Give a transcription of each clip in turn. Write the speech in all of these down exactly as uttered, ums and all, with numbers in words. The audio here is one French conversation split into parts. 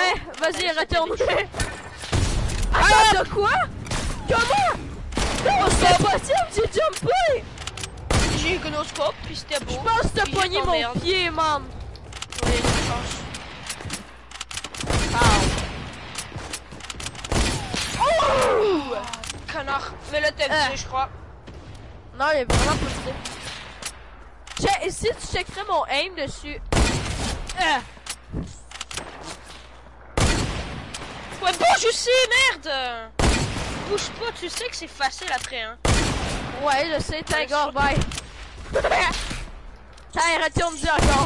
Tiens, vas-y, retourne. Attends, de quoi? Comment? Non, c'est impossible, j'ai jumpé! J'ai eu un scope, puis c'était beau. Je pense que t'as pogné mon merde. pied, man. Oui, une chance. Oh! Connard. Mais là, t'as Euh. visé, je crois. Non, il est vraiment pas ça. Check, et si tu checkerais mon aim dessus. Euh. Ouais, bouge aussi, merde! Bouge pas, tu sais que c'est facile après, hein. Ouais, je sais, t'as Ouais, encore, bye. Tiens, retourne-y encore.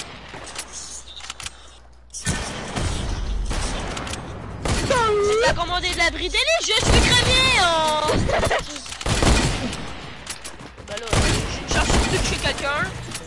T'as commandé de la bridélie, je suis crémier, hein. Bah là, je cherche surtout chez quelqu'un.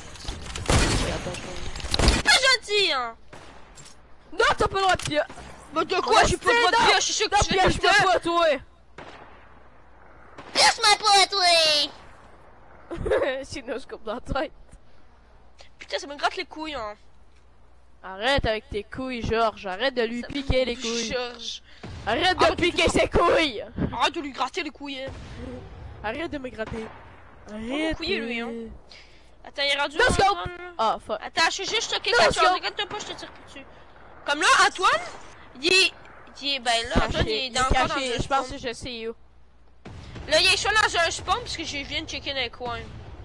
Pas gentil, hein. Non, t'as pas le droit de pied. Bah de quoi, j'ai pas le droit de piège, je suis sûr que Non, tu fais piège tout pas le pas, toi. Piège-moi pas, toi. Sinon, je coupe dans la tête. Putain, ça me gratte les couilles, hein. Arrête avec tes couilles, Georges. Arrête de lui Ça piquer me- les couilles. Georges. Arrête de Arrête de piquer tout- ses couilles. Arrête de lui gratter les couilles, hein. Arrête de me gratter. Pas Arrête. couiller, lui, hein. Attends, il est rendu. No en- scope. en- Ah, fuck. Attends, je suis juste choqué No quelque chose. scope. Regarde-toi pas, je te tire plus dessus. Comme là, Antoine, il est. Il est. Ben là, Antoine, il Caché, est dans, encore dans caché. un Je pense spawn. que je sais où. Là, il est soit dans un spawn parce que je viens de checker dans les coins.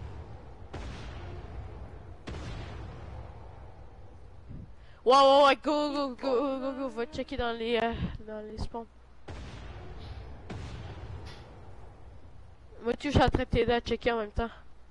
Ouais, ouais, ouais, go, go, go, go, go, go, va checker dans les, euh, dans les spawns. Moi, tu, je suis en train de t'aider à checker en même temps.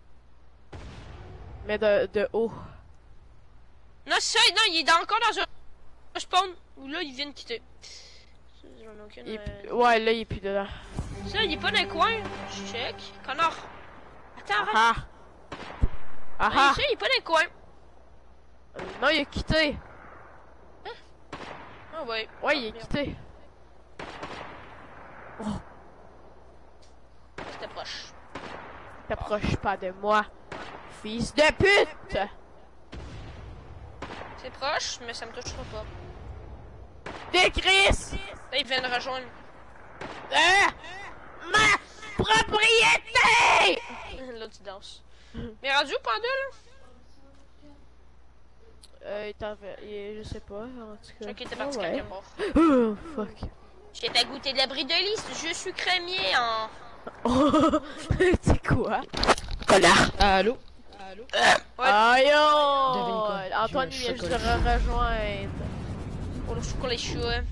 Mais de, de haut. Non, c'est ça, non, il est dans- encore dans un spawn où là, il vient de quitter. Ça, j'en ai aucune, Il est euh, plus- Ouais, là, il est plus dedans. Ça, il est pas dans les coins. Je check. Connard. Attends, arrête. Ah ah. Non, Ah ça, il est pas dans les coins. ah. Non, il a quitté. Ah ouais. Ouais, il Ah, est merde. quitté. C'était proche. T'approches pas de moi, fils de pute! C'est proche, mais ça me touchera pas. Des Chris! Là, il vient de rejoindre. Ah! Ma propriété! L'autre, il danse. Mais rendu où, Pendule? Euh, il t'en fait- il- je sais pas, en tout cas. Ok, t'es parti Oh, quand ouais. même mort. Oh, fuck. J'ai à goûter de la brie de liste, je suis crémier en... Oh, c'est quoi? Connard. Allô? Allô? Ouais. Aïe! Devine quoi? Antoine J'ai vient un juste de chocolat. re- rejoindre. Pour le chocolat chaud. hein.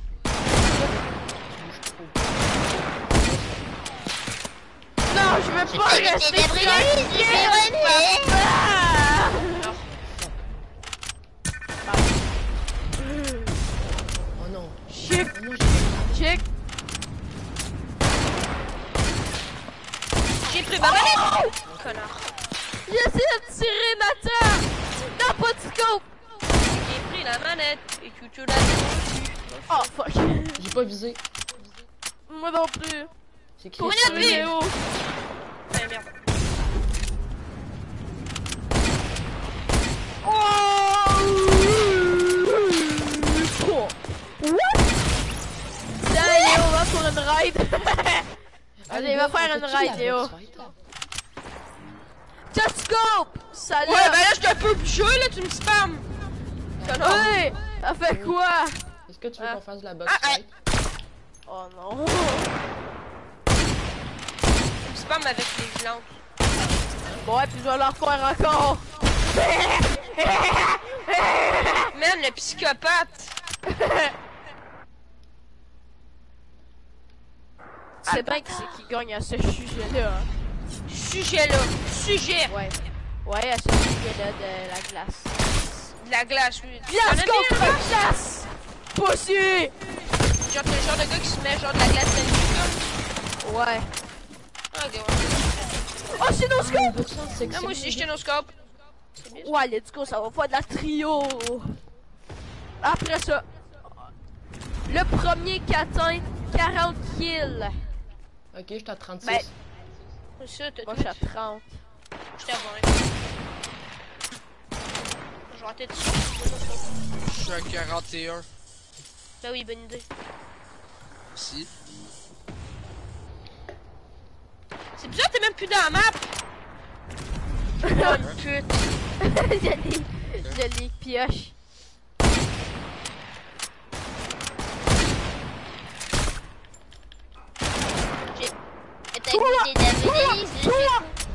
Non, je veux pas rester tranquille! Papa! Oh non. Chic, Oh non, j'ai... chic. J'ai pris ma manette! Connard. J'essaie de tirer Nathan! Non, pas de scope! J'ai pris la manette et tu te l'as dit. Oh, fuck. J'ai pas visé. Moi non plus. C'est qui? Pour une ça? autre vie. Léo. Ah merde. Oh! What? Tiens, Léo, va pour une ride. Allez, va faire une ride, Léo. Just scope! Salut! Ouais, ben là, je te peux plus jouer, là, tu me spams! Connard. Ouais! Ça fait quoi? Est-ce que tu veux Ah. qu'on fasse de la boxe Ah, ah. fight? Oh non! Tu me spams avec les violentes. Bon, ouais, puis je vais leur faire encore! Man, le psychopathe! Tu sais bien qui c'est qui gagne à ce sujet-là. Hein? Sujet-là. Sujet. Ouais. Ouais, à ce sujet-là de la glace. De la glace, oui. Glace contre glace! Pussy! Genre, t'es le genre de gars qui se met genre de la glace dans le cul, Ouais. comme. Ok, ouais. Oh, c'est nos scopes! Boxe fight, c'est Ah, moi aussi, j'étais no scope. Ouais, let's go, ça va faire de la trio. Après ça, le premier qui atteint quarante kills. Ok, j'étais à trente-six. Ben, C'est ça, t'as moi tout. je suis à trente. J'étais à vingt. Je vais rater dessus. Je suis à quarante et un. Bah oui, bonne idée. Si. C'est bizarre, t'es même plus dans la map. Oh, une pute. Je l'ai. Je l'ai pioche. T'as goûté de la délice, je suis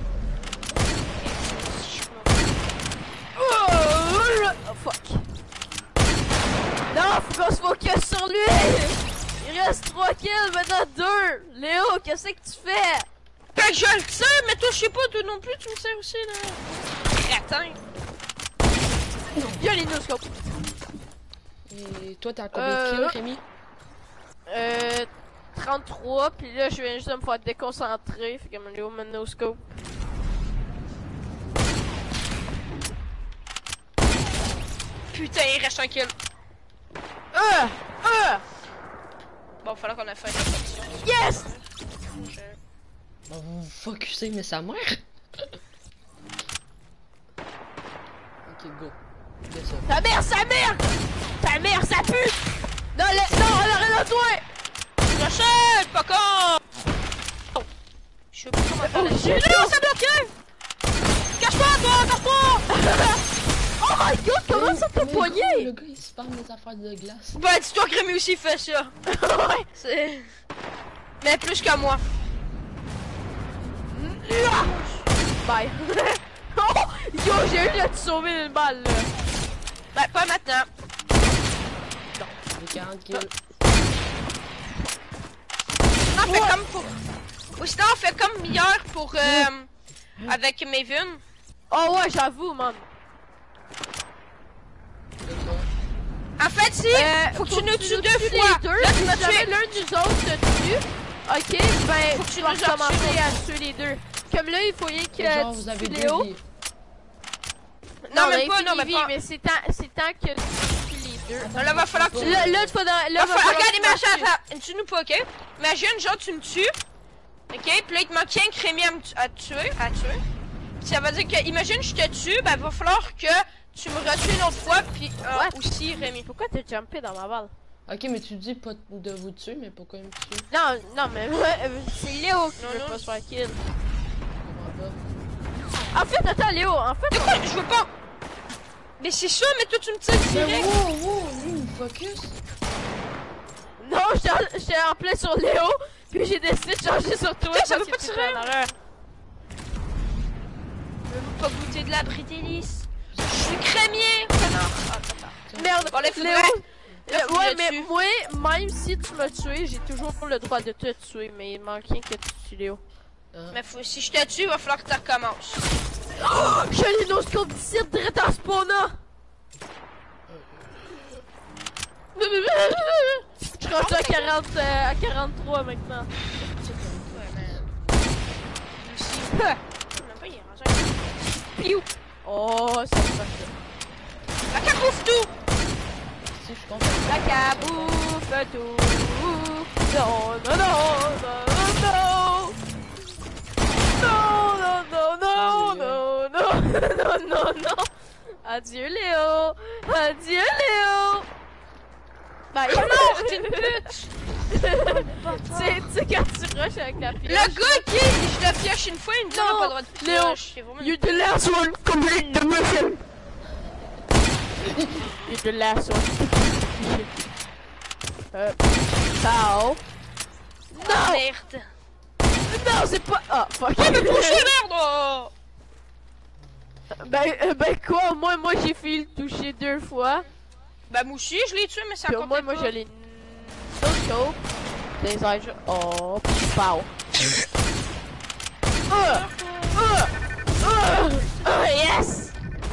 Oh fuck. Non, faut qu'on se focus sur lui. Il reste trois kills, maintenant deux. Léo, qu'est-ce que tu fais? Ben je le sais, mais toi je sais pas, toi non plus tu me sais aussi là. Attends. Y'a les no-scope. Et toi, t'as combien de Euh, kills, Rémi? Euh, trente-trois, puis là, je viens juste de me faire déconcentrer, fait que mon Léo, mon no-scope. Putain, il reste un kill. Euh, euh, Bon, il fallait qu'on a fait une section. yes! Bah, vous vous focusez, mais sa mère? Ok, go. Fais ça. Ta mère, sa mère! Ta mère, sa pute! Non, le, non, on a rien à toi! J'achète, pas con! Je sais pas comment faire Oh, la shit. suite. Non, ça bloqué! Cache-toi, toi, cache-toi! Oh my god, comment ça t'a Mais poigné? gros, le gars, il se parle des affaires de glace. Bah, dis-toi que Rémi aussi fait ça. Ouais. C'est... Mais plus que moi. Bye. Oh, yo, j'ai eu de te sauver une balle, là. Ben, pas maintenant. Les quarante kills. On fait comme pour... Ou sinon, on fait comme hier pour... Euh, avec Maven. Oh ouais, j'avoue, man. En fait, si, Euh, faut que tu nous nous tues deux tues les fois. deux, Là, tu si m'as jamais tué. l'un des autres te tue, ok, ben, Faut que tu tu vas nous en recommencer tues. à tuer les deux. Comme là, il faut rien Et que genre, tu vous avez tues deux Léo. vies. Non, on même a pas, non, infini mais vie, pas. mais c'est tant, c'est tant que tu tues les deux. Non, là, va falloir que tu... Là, là, tu vas dans, là, Là, va faut... falloir Regarde, que tu imagine, tues. attends, tu nous pas, ok? Imagine, genre, tu me tues. Ok? Puis là, il te manque un Rémi à, me tu- à tuer, à tuer. Puis ça veut dire que, imagine, je te tue, ben, va falloir que tu me retues une autre fois, puis euh, Ouais. aussi, Rémi. Pourquoi t'as jumpé dans ma balle? Ok, mais tu dis pas de vous tuer, mais pourquoi me tuer? Non, non, mais ouais, euh, c'est Léo qui Non, veut non. pas se faire kill. Je comprends En fait, attends, Léo, en fait, De quoi? Je veux pas... Mais c'est ça, mais toi, tu me tires pas. Mais direct. wow, wow, lui, il me focus. non, j'étais en- j'étais en plein sur Léo, puis j'ai décidé de changer sur toi Putain, ça parce veut que pas t'étais tirer. en arrière. Je veux pas goûter de la britélice. Je suis crémier. Connard. Ah, attends. Merde, Bon, là, faut Léo. vrai. Euh, Là, faut que ouais, je mais tue. moi, même si tu m'as tué, j'ai toujours le droit de te tuer, mais il manque rien que tu tues Léo. Ah. Mais faut... si je te tue, il va falloir que tu recommences. Oh, j'ai les no-scope d'ici, direct en spawnant! Je suis rendu à quarante, euh, à quarante-trois maintenant. Ouais, mais... Aussi. Même pas, il est rendu à- Piou! Oh, ça se passe. La capouffe tout. Si, je comprends. La cabouffe tout. Non, non, non, non, non, non, non, non, non, non, non, non, non, non. Adieu Léo. Adieu Léo. Bye. Oh non, t'es une pute. Tu sais, tu sais quand tu rushes avec la pioche. Le gars qui, je le pioche une fois, il me dit on n'a Non, pas le droit de Léo, pioche. C'est vraiment une- you're the last one. Complete the mission. You're the last one. Euh, Ciao. Ah, Non, merde. non, c'est pas. Ah, fuck. Oh, mais touché merde. Oh. Ben, euh, ben quoi, au moins, moi j'ai fait le toucher deux fois. Bah, moi aussi, je l'ai tué, mais ça Puis au compte moins, pas. moi je l'ai. No scope. Des ailes. Oh, pow. Uh, uh, uh, uh, yes!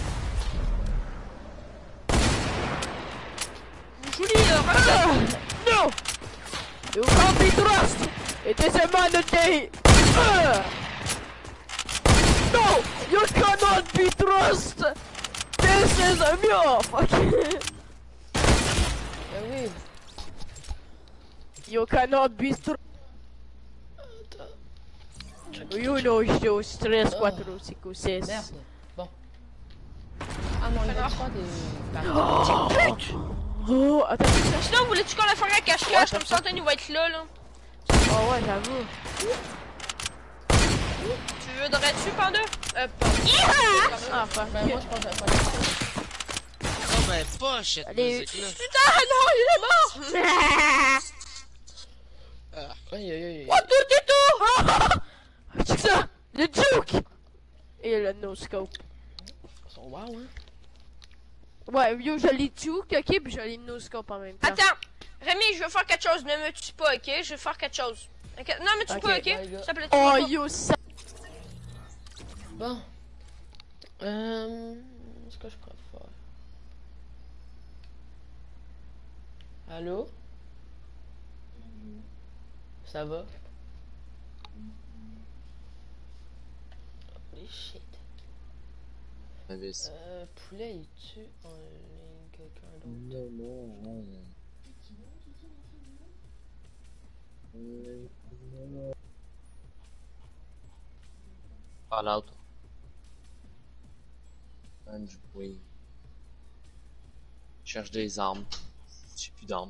Julie, euh, regarde. Uh, no! You can't be trusted! It is a mandate! Uh, no! You cannot be trusted! This is a mule! Fuck! Ben oui. You cannot be trusted! You know, shows tres, cuatro, cinco, seis. Merde. Bon. Ah non, il va Alors. te faire des... Oh, Pute. Oh, attends, ça. Sinon, voulais-tu qu'on la fasse à cache-cache? Comme ça, Anthony va être là, là. Oh ouais, j'avoue. Tu veux de dessus, Panda? Euh, pas. Ah, fuck. Ben, moi, je pense que ça va faire. Oh ben, pas cette Allez. musique-là. Putain, non, il est mort! Ah, Aïe, aïe, aïe. What do you do? C'est ça! Le juke! Et le no-scope. Ils sont wow, hein. Ouais, yo, je l'ai juke, ok, puis je l'ai no-scope en même temps. Attends, Rémi, je veux faire quelque chose. Ne me tue pas, ok? Je veux faire quelque chose. Ok? Non, me tue Ok, pas, ok? my God. S'il te plaît, tue Oh, pas. yo, ça. Bon. Euh... Qu'est-ce que je pourrais faire? Allô? Ça va? Holy shit. investi. Euh, poulet, il tue en ligne quelqu'un d'autre? Non, non, non. Fallout. Man, du bruit. Je cherche des armes. J'ai plus d'armes.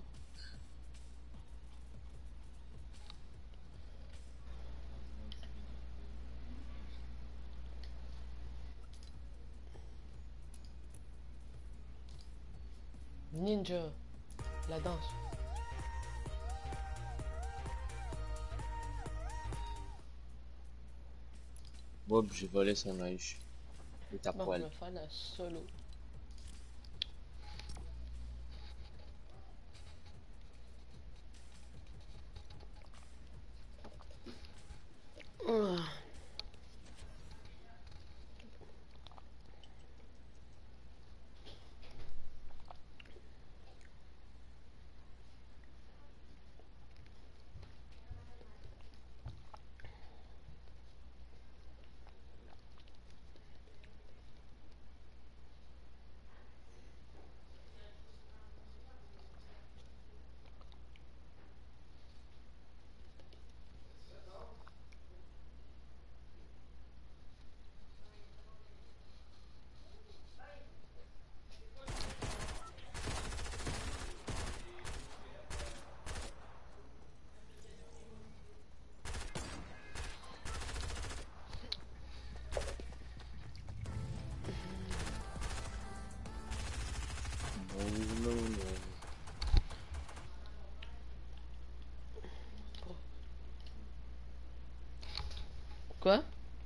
Ninja. La danse. Bob, j'ai volé son œil. Il est à Bon, on poil. va faire la solo. Ah. Non, non, non. Quoi?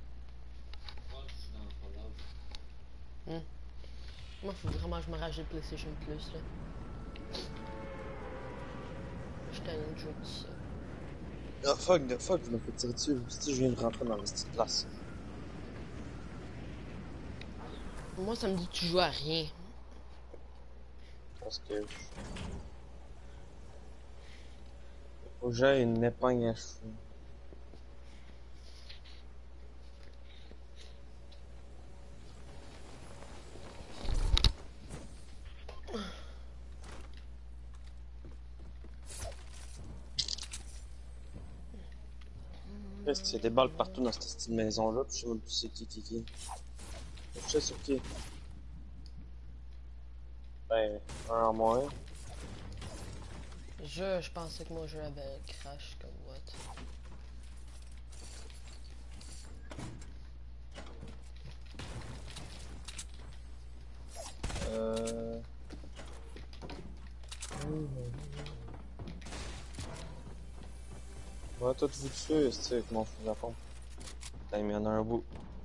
Hmm. Moi, faut vraiment que je me rajoute PlayStation Plus, là. Je t'ai un jeu de ça. Ah fuck, the fuck, je me fais tirer dessus. Si je viens de rentrer dans la petite place. Moi, ça me dit que tu joues à rien. Parce que. Faut que j'aille une épingle à cheveux. Qu'est-ce qu'il y a des balles partout dans cette petite maison-là, puis je sais même plus c'est qui qui qui. Je sais sur qui. Ben, un en moins. Je, je pensais que mon jeu avait crash comme what. Euh... Ouais, toi, tu veux dessus, c'est avec mon fou à fond. T'as mis en un bout.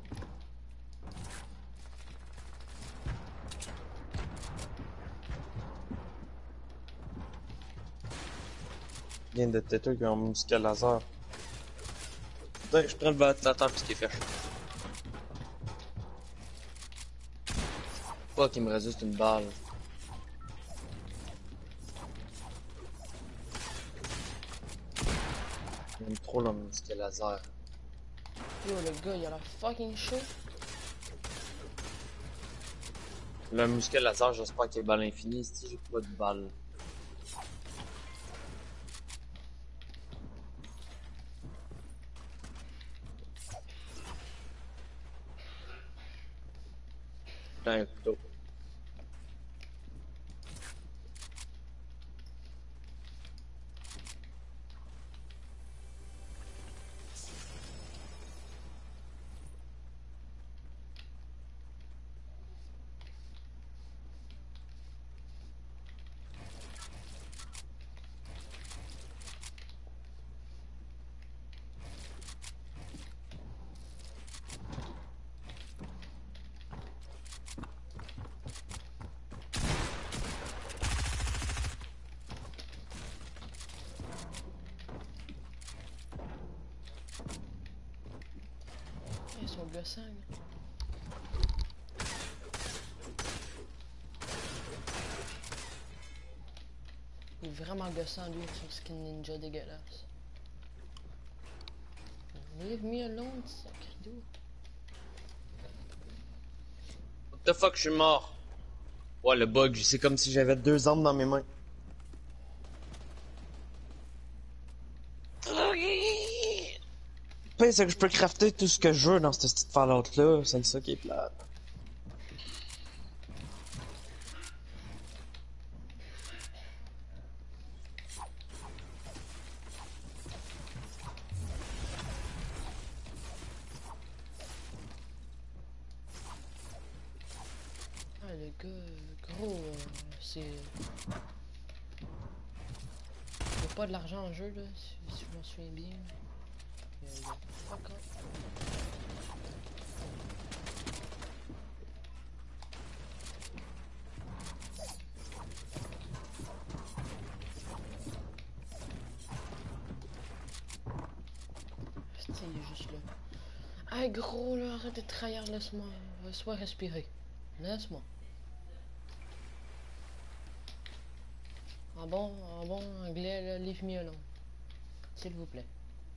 Il vient de têteux qui ont un musical laser. Putain, je prends le ventilateur parce qu'il fait chaud. Pas qu'il me reste juste une balle. J'aime trop le musical laser. Yo, le gars, il a l'air fucking chaud. Le musical laser, j'espère qu'il y a balle infinie, si j'ai pas de balle. Putain, un couteau. sont gossants. Là. Il est vraiment gossant lui avec son skin ninja dégueulasse. Leave me alone, sacré d'eau. What the fuck, je suis mort. Ouais, le bug, c'est comme si j'avais deux armes dans mes mains. Le pire, c'est que je peux crafter tout ce que je veux dans cette petite Fallout-là. C'est ça qui est plate. Ah, le gars, gros, euh, c'est... Il n'y a pas de l'argent en jeu, là, si, si je m'en souviens bien. Il y a, il y a... Encore. Putain, il est juste là. Ah, gros, là, arrête de trahir, laisse-moi. Laisse-moi respirer. Laisse-moi. En bon, en bon anglais, là, leave me alone. S'il vous plaît.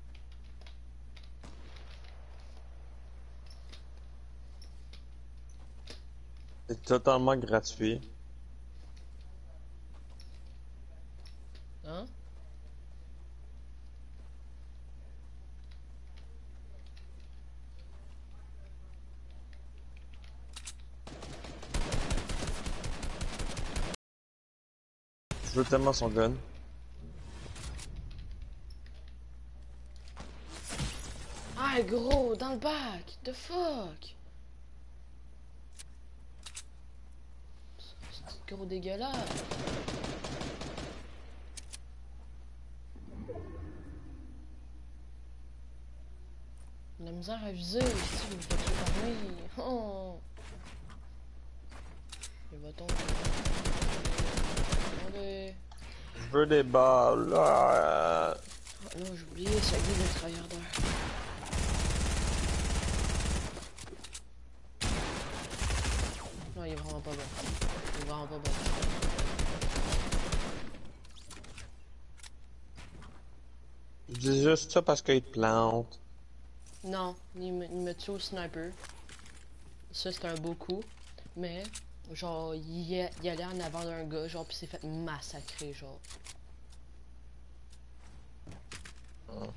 C'est totalement gratuit. Hein? Je veux tellement son gun. Ah, gros, dans le bac! The fuck! C'est gros dégueulasse! La misère à viser, si vous faites par lui. Oh! Il va tomber. Attendez. Je veux des balles. Ah. Oh, non, j'ai oublié, ça guide le travailleur d'heure. Non, il est vraiment pas bon. Il est vraiment pas bon. Je dis juste ça parce qu'il te plante. Non, il me, il me tue au sniper. Ça, c'est un beau coup. Mais, genre, il, est, il allait en avant d'un gars, genre, pis s'est fait massacrer, genre. Ah.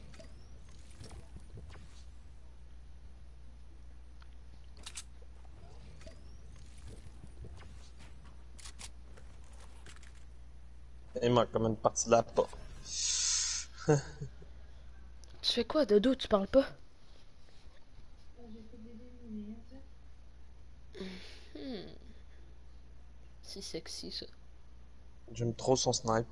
Il manque comme une partie de la porte. Tu fais quoi, Dodo? Tu parles pas? Hmm. C'est sexy, ça. J'aime trop son snipe.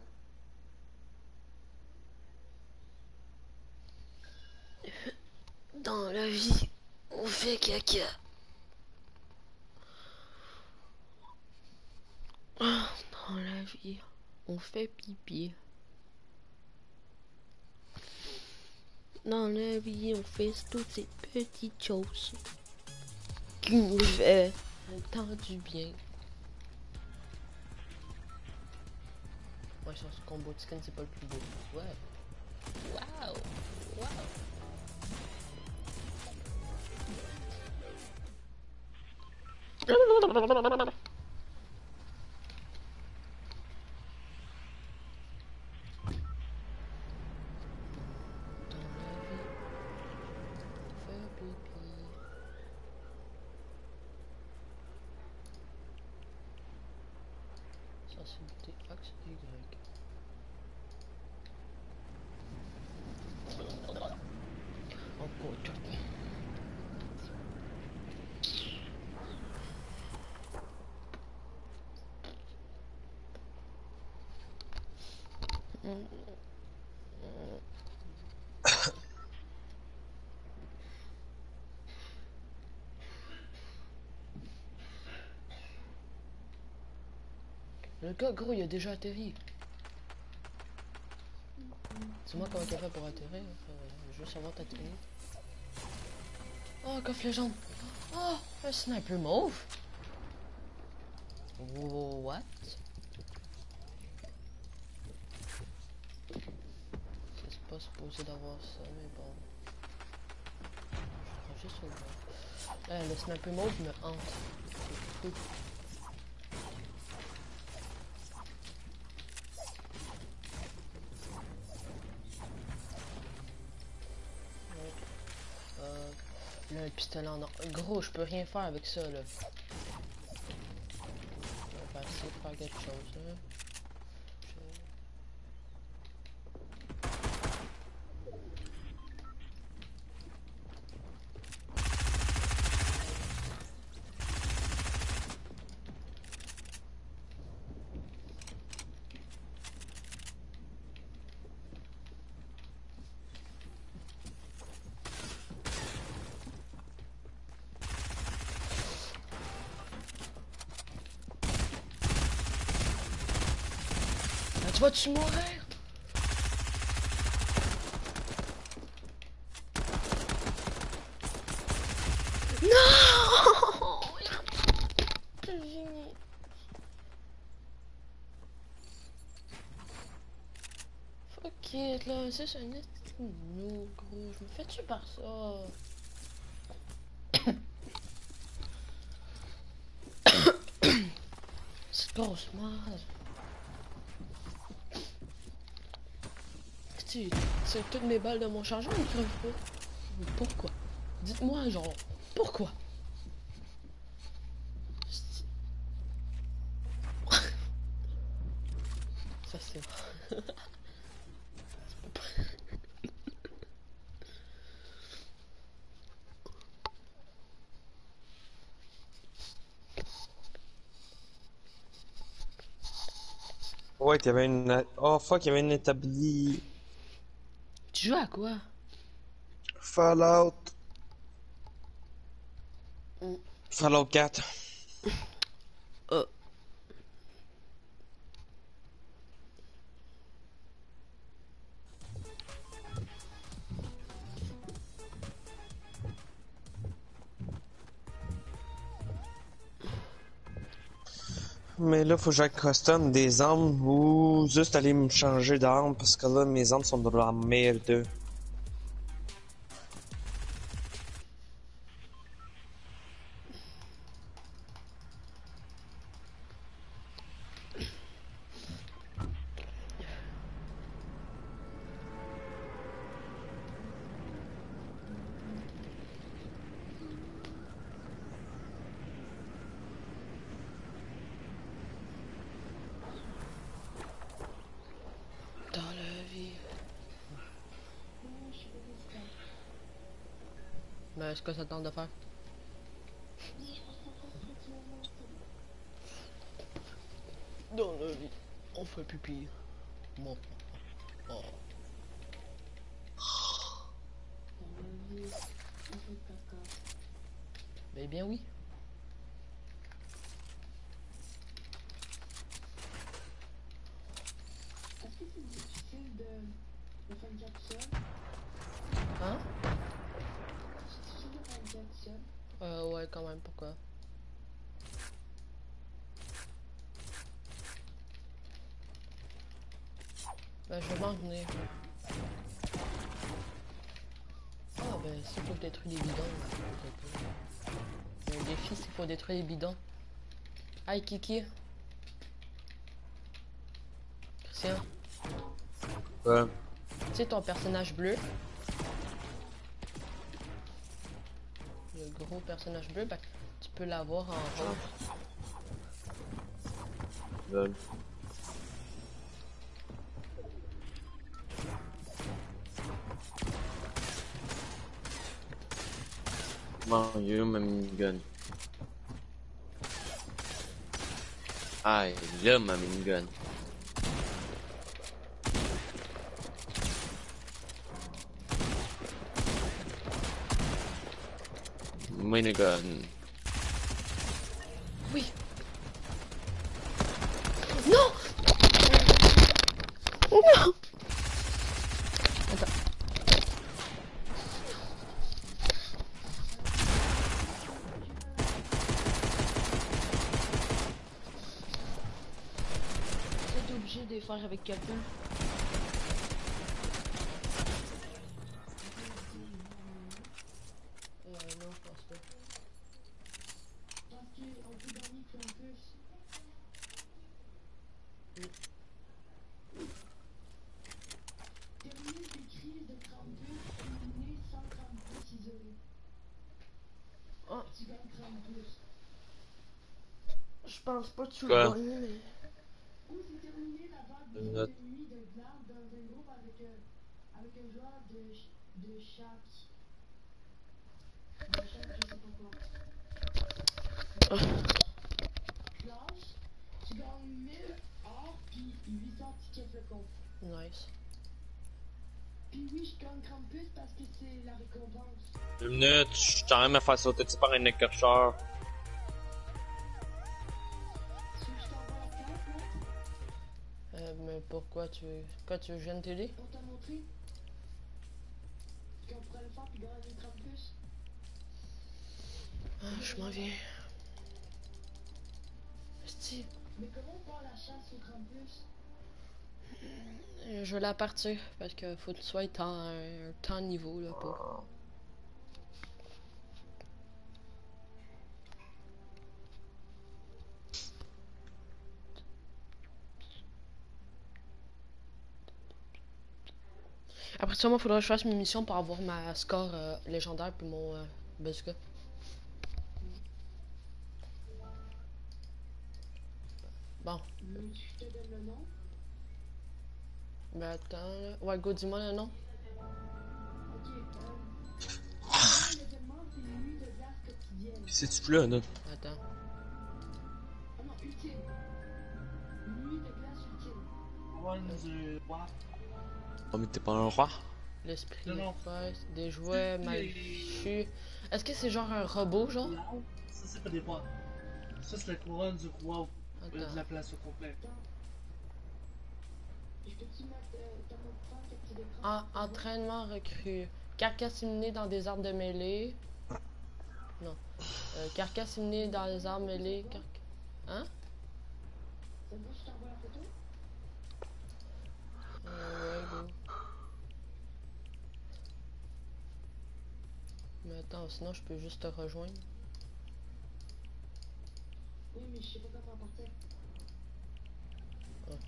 Dans la vie, on fait caca. Dans la vie, on fait pipi. Dans la vie, on fait toutes ces petites choses qui nous fait tant du bien. Moi, je pense que ce combo de skin, c'est pas le plus beau. Ouais. Waouh! Waouh! Sensibilité axe Y. Encore tout. Le gars, gros, il a déjà atterri. C'est moi comment il a fait pour atterrir. Euh, je veux savoir t'atterrir. Oh, coffre légende. Oh, un sniper mauve. What? C'est pas supposé d'avoir ça, mais bon. Je prends juste au bas. Euh, le sniper mauve me hante. C'est fou. Euh, là, un pistolet en or. Gros, je peux rien faire avec ça, là. On va essayer de faire quelque chose, là. Tu vas-tu mourir? Non! Fuck it, là, c'est un esti nous, gros. Je me fais tuer par ça. C'est grosse merde. Tu sais, toutes mes balles de mon chargeur, ils crevent pas. Pourquoi? Dites-moi, genre, pourquoi? Ça, c'est... Ouais, il y avait une... Oh fuck, il y avait une établie... Tu joues à quoi? Fallout... Mm. Fallout quatre. Oh. Mais là, faut que j'aille custom des armes ou juste aller me changer d'arme parce que là, mes armes sont de la merde. Dans la vie. Mais est-ce que ça tente de faire? Dans la vie, on fait pipi. Bon. Oh. Eh bien oui. Hein? Euh ouais quand même, pourquoi? Ben je vais m'en venir. Ah ben s'il faut détruire les bidons. Le défi c'est faut détruire les bidons. Aïe Kiki. Christian. Ouais. Tu sais ton personnage bleu. Le gros personnage bleu, ben tu peux l'avoir en rose. Ouais. Mon dieu, ma minigun. Aïe, là, ma minigun. Minigun. Oui. Non. Non. Attends. obligé de les faire avec quelqu'un. Euh, non, je pense pas. Parce qu'on peut gagner Krampus. Terminer des crises de Krampus, éliminer sans Krampus isolé. Ah. Tu gagnes Krampus. Je pense pas que tu Quoi? le gagnes, mais... Ou c'est terminer la vague de, Une de note. nuit de glace dans un groupe avec, euh, avec un joueur de, ch- de chaque. De chaque, je sais pas quoi. Classe, tu gagnes mille or puis huit cents tickets flocons. Nice. Puis oui, je gagne Krampus parce que c'est la récompense. Deux minutes, je suis en train de me faire sauter dessus par un écorcheur. Tu veux que je t'envoie la carte, là? Euh, mais pourquoi tu... Pourquoi tu veux que je vienne t'aider? Pour te montrer qu'on pourrait le faire puis gagner Krampus. Ah, je m'en viens. Steve, Mais comment on part la chasse au Krampus? euh, je vais la partir parce que faut que tu sois en un temps niveau là pour. Après ça, moi, faudrait que je fasse mes missions pour avoir ma score euh, légendaire puis mon euh, bazooka. Bon, Hmm, je te donne le nom. ben attends là. Ouais, go, dis-moi le nom. Ok, euh. L'événement, c'est une nuit de glace quotidienne. C'est-tu là, là? Attends. Ah non, ultime. Nuit de glace ultime. One du roi. Oh, mais t'es pas un roi? L'esprit Non, de non. fête, des jouets mal Et- fichus. Est-ce que c'est genre un robot, genre? Non, ça c'est pas des rois. Ça c'est la couronne du roi euh, de Attends. la place au complet. Je peux-tu mettre euh, ta mot de passe, capture d'écran? En- entraînement recru. Carcasse immunée dans des armes de mêlée. Non. Euh, carcasse immunée dans les armes mêlées. Car... Hein? Ça veut que je t'envoie la photo? Euh, ouais, go. Mais attends, sinon je peux juste te rejoindre. Oui, mais je sais pas comment partir. Ah.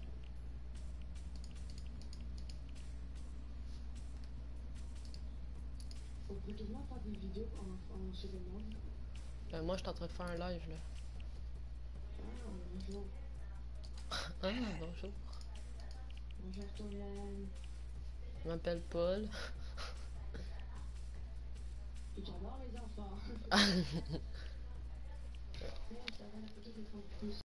On peut quasiment faire des vidéos en, en seconde. Ben, moi, je suis en train de faire un live là. Ah, bonjour. Ah, bonjour. Bonjour tout le monde. Je m'appelle Paul. Et j'adore les enfants. Bon, ça va, la photo d'écran de plus.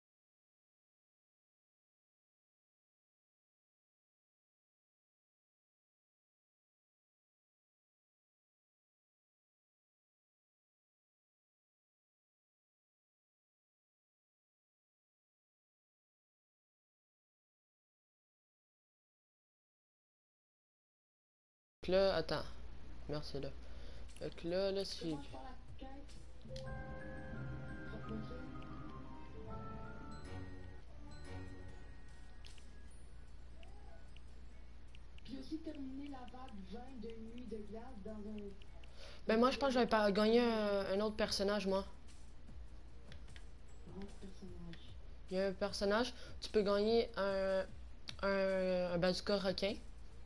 Fait que là, attends. Merci là. Fait que là, là, si. Commence par la quête. Proposer. Puis aussi terminer la vague vingt de nuit de glace dans un... Ben, moi, je pense que j'avais pas gagné un, un autre personnage, moi. grand personnage. Il y a un personnage, tu peux gagner un, un, un bazooka requin.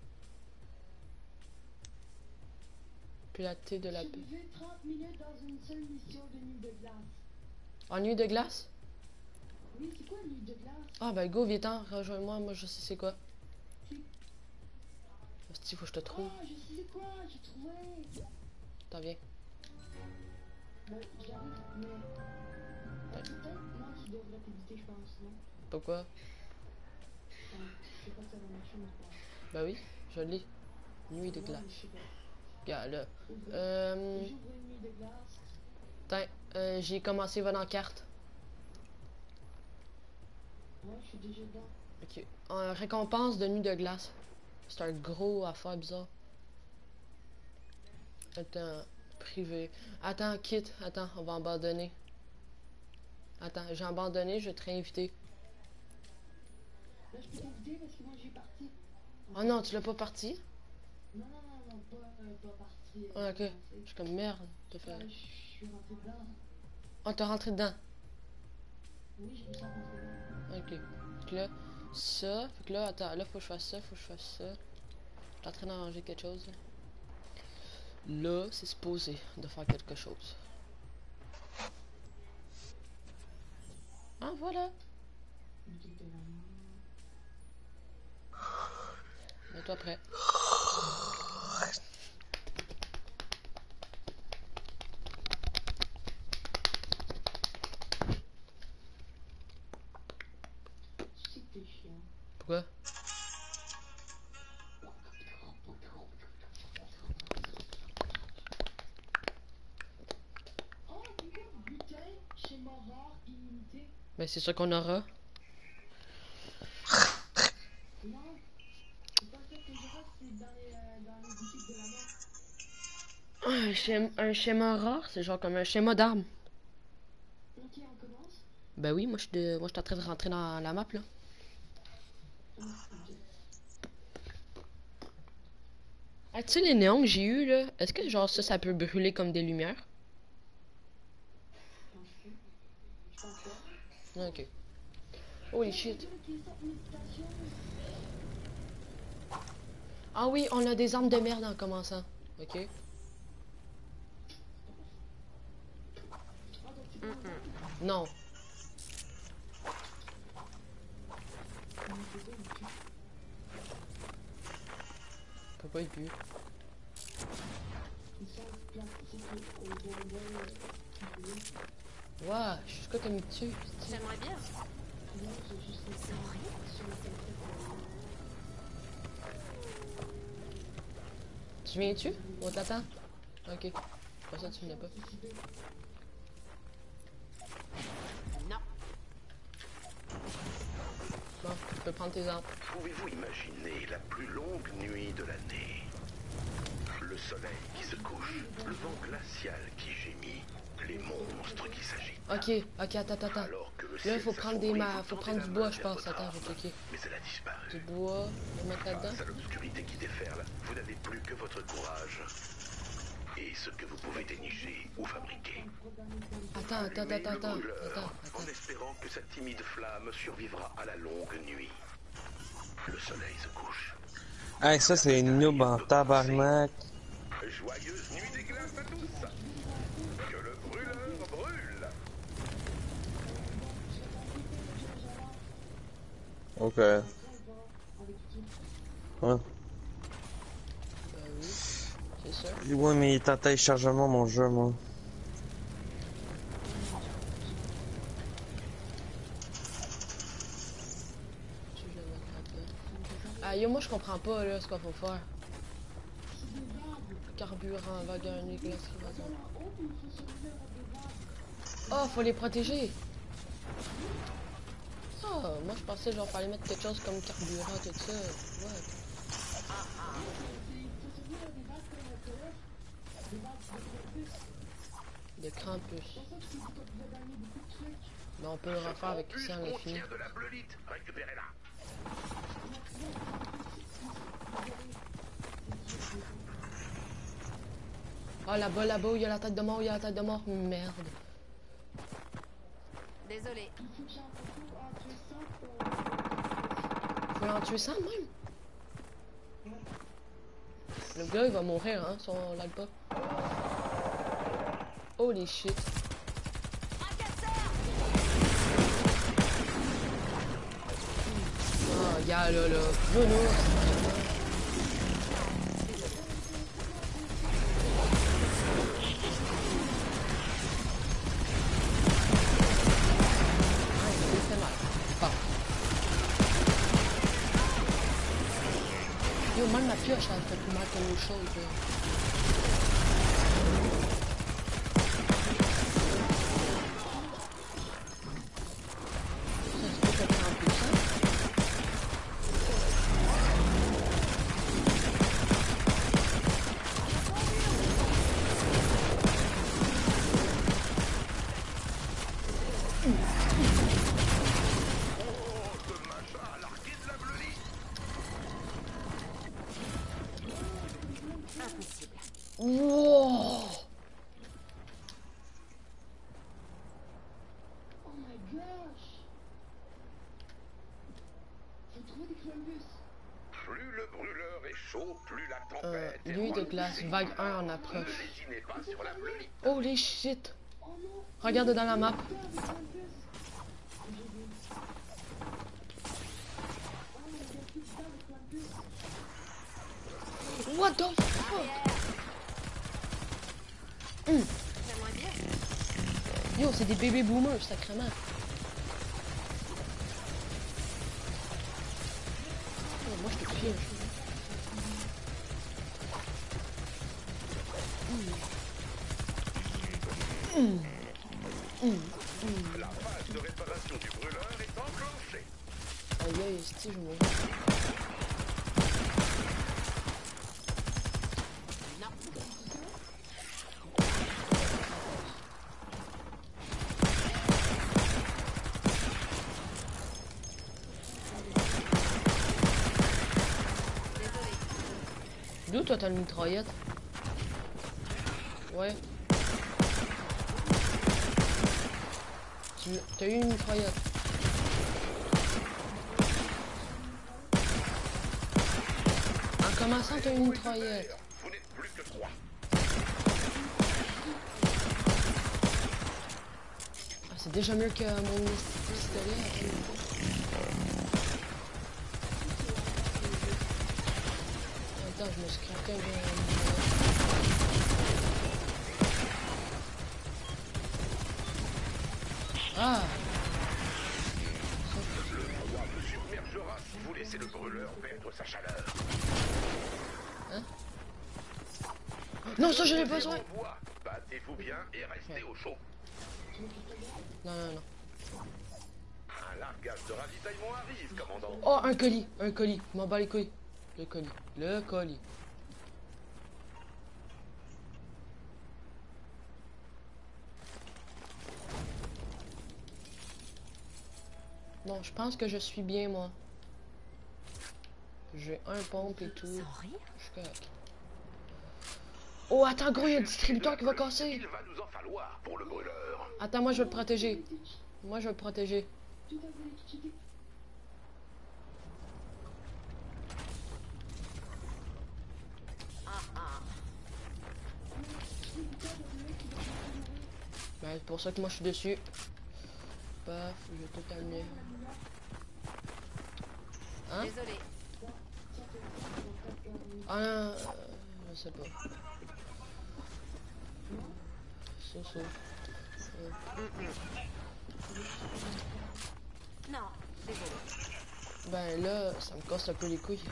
Puis la T de la paix. Survivez trente minutes dans une seule mission de nuit de glace. En nuit de glace? Oui, c'est quoi nuit de glace? Ah, ben, go, viens-t'en, rejoins-moi, moi, je sais c'est quoi. C'est- Hostie, faut que je te trouve. Ah, je sais quoi, j'ai trouvé. T'en viens. Bon, j'arrive, mais... Ah, c'est peut-être moi qui devrais t'éviter, je pense, non? Pourquoi? Ah, je sais pas si ça va marcher, mais c'est pas grave. Ben oui, je l'ai. Nuit de Ouais, glace. mais je sais pas. Regarde, là. Ouvrir- Euh... J'ouvre une nuit de glace. Tiens, euh, j'ai commencé va dans carte. Ouais, je suis déjà dedans. Ok. En récompense de nuit de glace. C'est un gros affaire bizarre. Attends, privé. Attends, quitte. Attends, on va abandonner. Attends, j'ai abandonné, je vais te réinviter. Là, je peux t'éviter parce que moi j'ai parti. Oh non, tu l'as pas parti? Non, non, non, non, pas, euh, pas parti. euh, Ah, ok. avancé. Je suis comme merde. T'as fait... Ah, je suis rentré dedans. Oh, t'es rentré dedans. Oui, je me sens rentré dedans. Ok. Fait que là, ça. Fait que là, attends, là, faut que je fasse ça, faut que je fasse ça. Je suis en train d'arranger quelque chose. Là, là c'est supposé de faire quelque chose. Ah, voilà. Une petite de la main. Mets-toi prêt. Tu sais que t'es chiant. Pourquoi? Oh, pourquoi butin, schéma rare, immunité? Ben, c'est ça qu'on aura. Non, c'est pas ça que j'aurai, c'est dans les, euh, dans les boutiques de la mort. Un schéma, un schéma rare, c'est genre comme un schéma d'armes. Ok, on commence. Ben oui, moi je suis de... moi je suis en train de rentrer dans la map là. Ah, ok. Ah, tu sais les néons que j'ai eu là, est-ce que genre ça, ça peut brûler comme des lumières? Je pense que. Je pense pas. Ok. Holy shit. Ah oui, on a des armes de merde en commençant. Ok. Non. Pourquoi il pue? Ouah, je suis quoi comme il tue? J'aimerais bien. Tu viens-tu? On t'attend? Ok. Pour ça, tu venais pas. Non. Bon, tu peux prendre tes armes. Pouvez-vous imaginer la plus longue nuit de l'année? Le soleil qui se couche, le vent glacial qui gémit, les monstres qui s'agitent. Ok, ok, attends, attends, attends. Alors que le Là, ciel faut prendre des s'assombrit, ma... vous faut tendez prendre la du main bois, je vers pense. votre Attends, je vais arme, checker. Mais elle a disparu. Du bois, je vais mettre là-dedans. Face à l'obscurité qui déferle, vous n'avez plus que votre courage et ce que vous pouvez dénicher ou fabriquer. Attends, attends, Allumez attends, le attends, brûleur, attends, en attends. espérant que cette timide flamme survivra à la longue nuit. Le soleil se couche. Hey, ça c'est une noob en tabarnak. Joyeuse nuit des glaces à tous. Que le brûleur brûle. Ok. Ouais. Bah oui, c'est ça. Ouais, mais il est en téléchargement mon jeu, moi. Je vais le mettre là-dedans. Ah yo, moi je comprends pas là ce qu'il faut faire. Carburant, va gagner glace qui va dire. Oh, faut les protéger. Oh, moi je pensais genre fallait mettre quelque chose comme carburant, tout ça. Ouais. Des crampus. Mais on peut le refaire avec Plus ça à l'infini. contient de la bleulite. Récupérez-la. Oh là-bas, là-bas, il y a la tête de mort, il y a la tête de mort. Merde. Désolé. Faut en tuer cent même. Le gars il va mourir hein, si on lag pas. Holy shit. Oh gars là là. Non non. Yo, même ma pioche, elle fait plus mal que nos choses, là. Ça se peut que ça prend plus, hein? Wow! Oh my gosh! Faut trouver des Columbus. Plus le brûleur est chaud, plus la Euh, tempête est nuit de redoutée. glace, vague un en Ne approche. lésinez pas sur la bleue. Holy shit! Oh non! Regarde dans la map. Putain, des Columbus. J'ai vu. Oh my god, putain, des Columbus. What the fuck? Hum. J'aimerais bien. Yo, c'est des bébés boomers, sacrément. Oh, moi, je te piège. Hum. Hum. Hum. La phase de réparation du brûleur est enclenchée. Aïe aïe, c'est je mourir. D'où toi t'as une mitraillette? Ouais. Tu t'as eu une mitraillette? En commençant t'as eu une mitraillette. Vous n'êtes plus que trois. Ah, c'est déjà mieux que mon pistolet. Attends, je me suis craqué un peu. Ah! Le froid vous submergera si vous laissez le brûleur perdre sa chaleur. Hein? Non, ça je n'ai pas besoin! Bois, battez-vous bien et restez au chaud. Non, non, non. Un largage de ravitaillement arrive, commandant. Oh, un colis! Un colis! Je m'en bats les couilles. Le colis. Le colis. Bon, je pense que je suis bien, moi. J'ai un pompe et tout. Je suis correct. Oh, attends, gros, il y a un distributeur qui va casser. Il va nous en falloir pour le brûleur. Attends, moi, je vais le protéger. Moi, je vais le protéger. Tout à fait, tout checké. Ben, c'est pour ça que moi, je suis dessus. Paf, je vais tout amener. Hein? Désolé. Ah non, euh, je sais pas. Ça, ça. Euh, Non, désolé. Ben là, ça me casse un peu les couilles.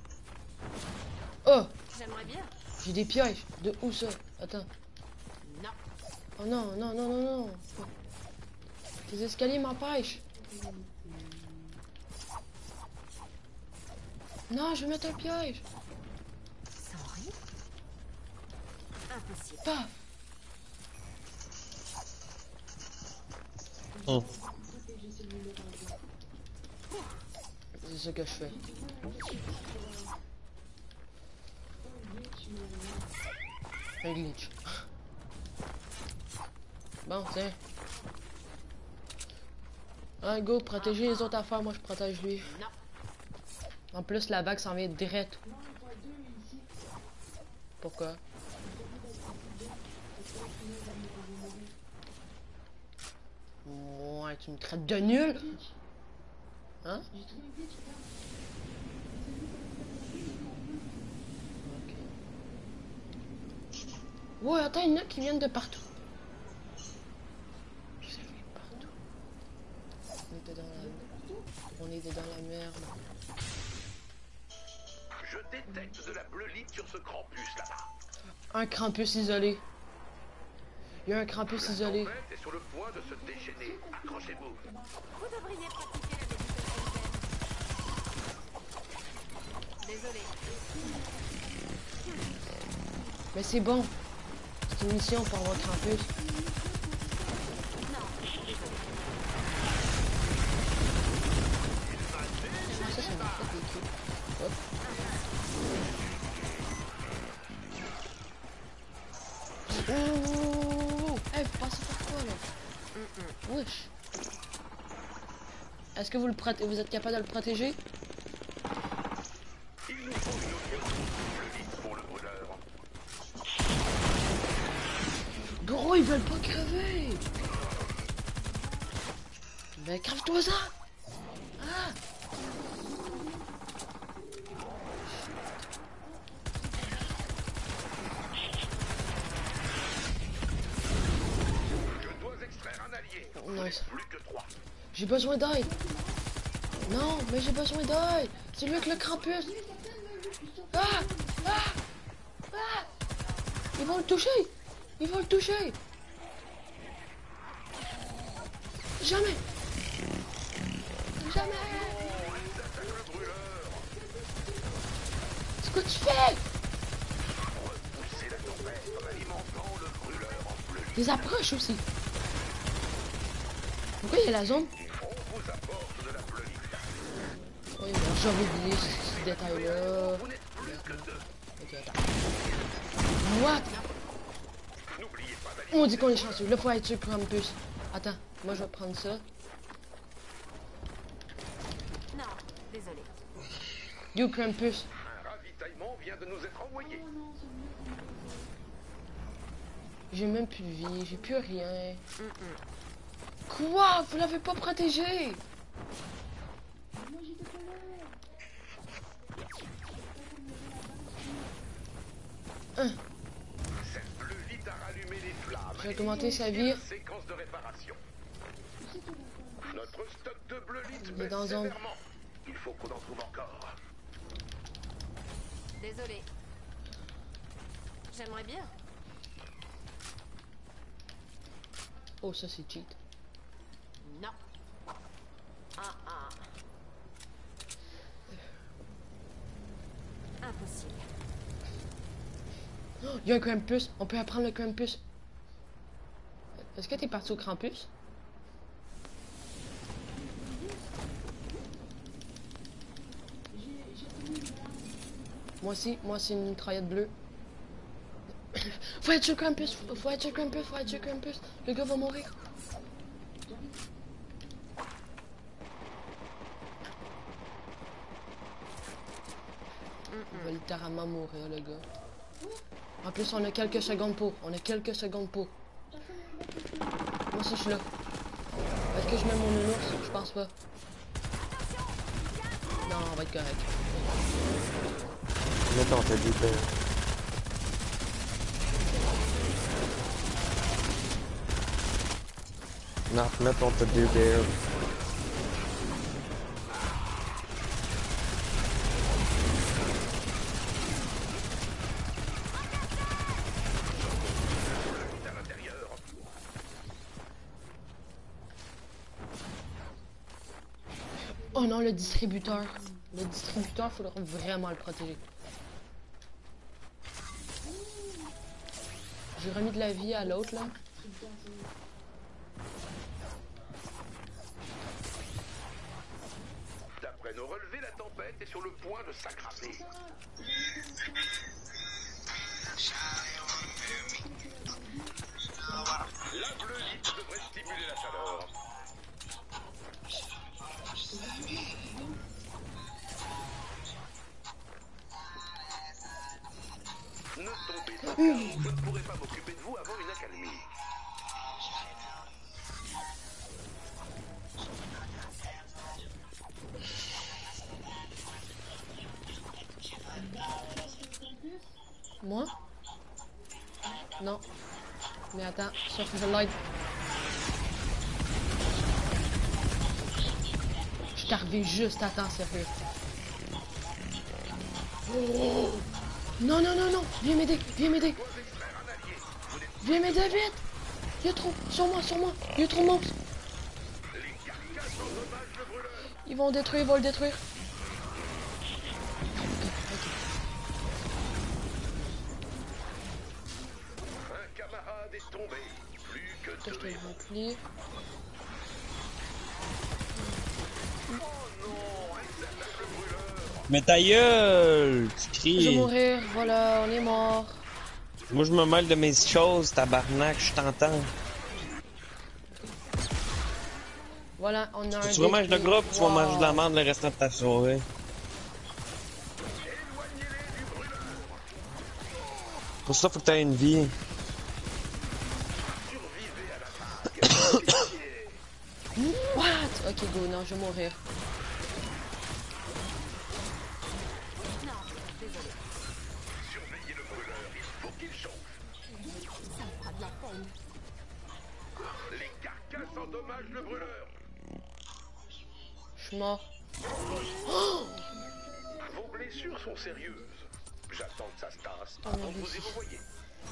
Oh! J'aimerais bien. J'ai des pièges. De où ça? Attends. Non. Oh non, non, non, non, non. Les escaliers m'empêchent. Non, je vais mettre un piège. Sans rire. Impossible. Paf! Hum. C'est ce que je fais. Un glitch. Bon, tiens. Un go, protéger les autres affaires, moi je protège lui. Non. En plus, la bague s'en vient direct. Pourquoi? Ouais, tu me traites de nul? Hein? Ok. Ouais, attends, il y en a qui viennent de partout. Ça vient de partout. On était dans la... On était dans la merde. Je détecte de la bleulite sur ce Krampus là-bas. Un Krampus isolé. Il y a un Krampus isolé. La tempête est sur le point de se déchaîner. Accrochez-vous. Vous devriez pratiquer la méditation. Désolé. Mais c'est bon. C'est une mission pour avoir Krampus. Ça, ça m'a fait des coups. Hop. Wesh. Est-ce que vous le proté- vous êtes capable de le protéger? Il nous faut une autre plus vite pour le brûleur. Gros, ils veulent pas crever. Mais crève-toi ça. Ah. Je dois extraire un allié. Oh, nice. Plus que trois. J'ai besoin d'aide. Non, mais j'ai besoin d'aide. C'est lui avec le Krampus. Ah, ah, ah. Ils vont le toucher. Ils vont le toucher. Jamais. Jamais. C'est quoi tu fais? Repousser la tempête en alimentant le brûleur en bleu. Ils approchent aussi. Pourquoi il y a la zone? On vous apporte de la bleue. Oui, ben, j'avais oublié ce, ce détail-là. Vous n'êtes plus que deux. Ok, attends. What? N'oubliez pas d'aller. On dit qu'on est chanceux. Là, faut être sûr pour un plus. Attends, moi je vais prendre ça. Non, désolé. You Krampus. Un ravitaillement vient de nous être envoyé. J'ai même plus de vie, j'ai plus rien. Quoi? Vous l'avez pas protégé? Hein? Cette bleue vite à rallumer les flammes. J'ai augmenté sa vie. Séquence de réparation. Notre stock de bleu lit Il est baisse dans un- sévèrement. Il faut qu'on en trouve encore. Désolé. J'aimerais bien. Oh, ça c'est cheat. Non. Ah ah. Impossible. Oh, il y a un Krampus. On peut apprendre le Krampus. Est-ce que t'es parti au Krampus? Moi aussi, moi c'est une mitraillette bleue. Faut être sur Krampus, faut faut être sur Krampus, faut être sur Krampus. Le gars va mourir. Il va littéralement mourir, le gars. En plus, on a quelques secondes pour. On a quelques secondes pour. Moi aussi, je suis là. Est-ce que je mets mon nounours? Je pense pas. Non, on va être correct. Mets ton teddy bear. Non, mets ton teddy bear. Oh non, le distributeur. Le distributeur, faudra vraiment le protéger. J'ai remis de la vie à l'autre, là. D'après nos relevés, la tempête est sur le point de s'aggraver. La bleue lit devrait stimuler la chaleur. Ne tombez pas, car je ne pourrai pas m'occuper de vous avant une accalmie. Moi? Non. Mais attends, ça faut que je l'aide. Je suis arrivé juste à temps, sérieux. Oh. Non, non, non, non. Viens m'aider, viens m'aider. Viens m'aider vite. Il y a trop. Sur moi, sur moi. Il y a trop de monstres. Ils vont le détruire, ils vont le détruire. Un camarade est tombé. Plus que Je te deux. le remplis. Mais ta gueule! Tu Je vais cries! mourir, voilà, on est mort. Moi je me mêle de mes choses, tabarnak, je t'entends. Voilà, on a un. Tu vas manger de détruit. gras, puis tu vas Wow. manger de l'amande le restant de ta soirée. Pour ça, faut que t'aies une vie. What? Ok, go, non, je vais mourir. Non, désolé. Surveillez le brûleur, il faut qu'il chauffe. Ça me fera de la peine. Les carcasses endommagent le brûleur. Je suis mort. Vos blessures sont sérieuses. J'attends que ça se tasse Oh, avant mon de Dieu. vous y revoyer.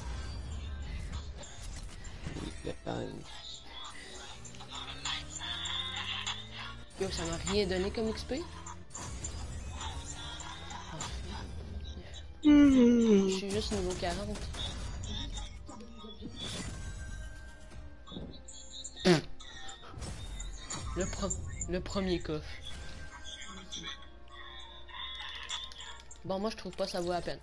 Yo, ça m'a rien donné comme X P. Je suis juste niveau quarante. Le, pro le premier coffre. Bon, moi je trouve pas ça vaut la peine.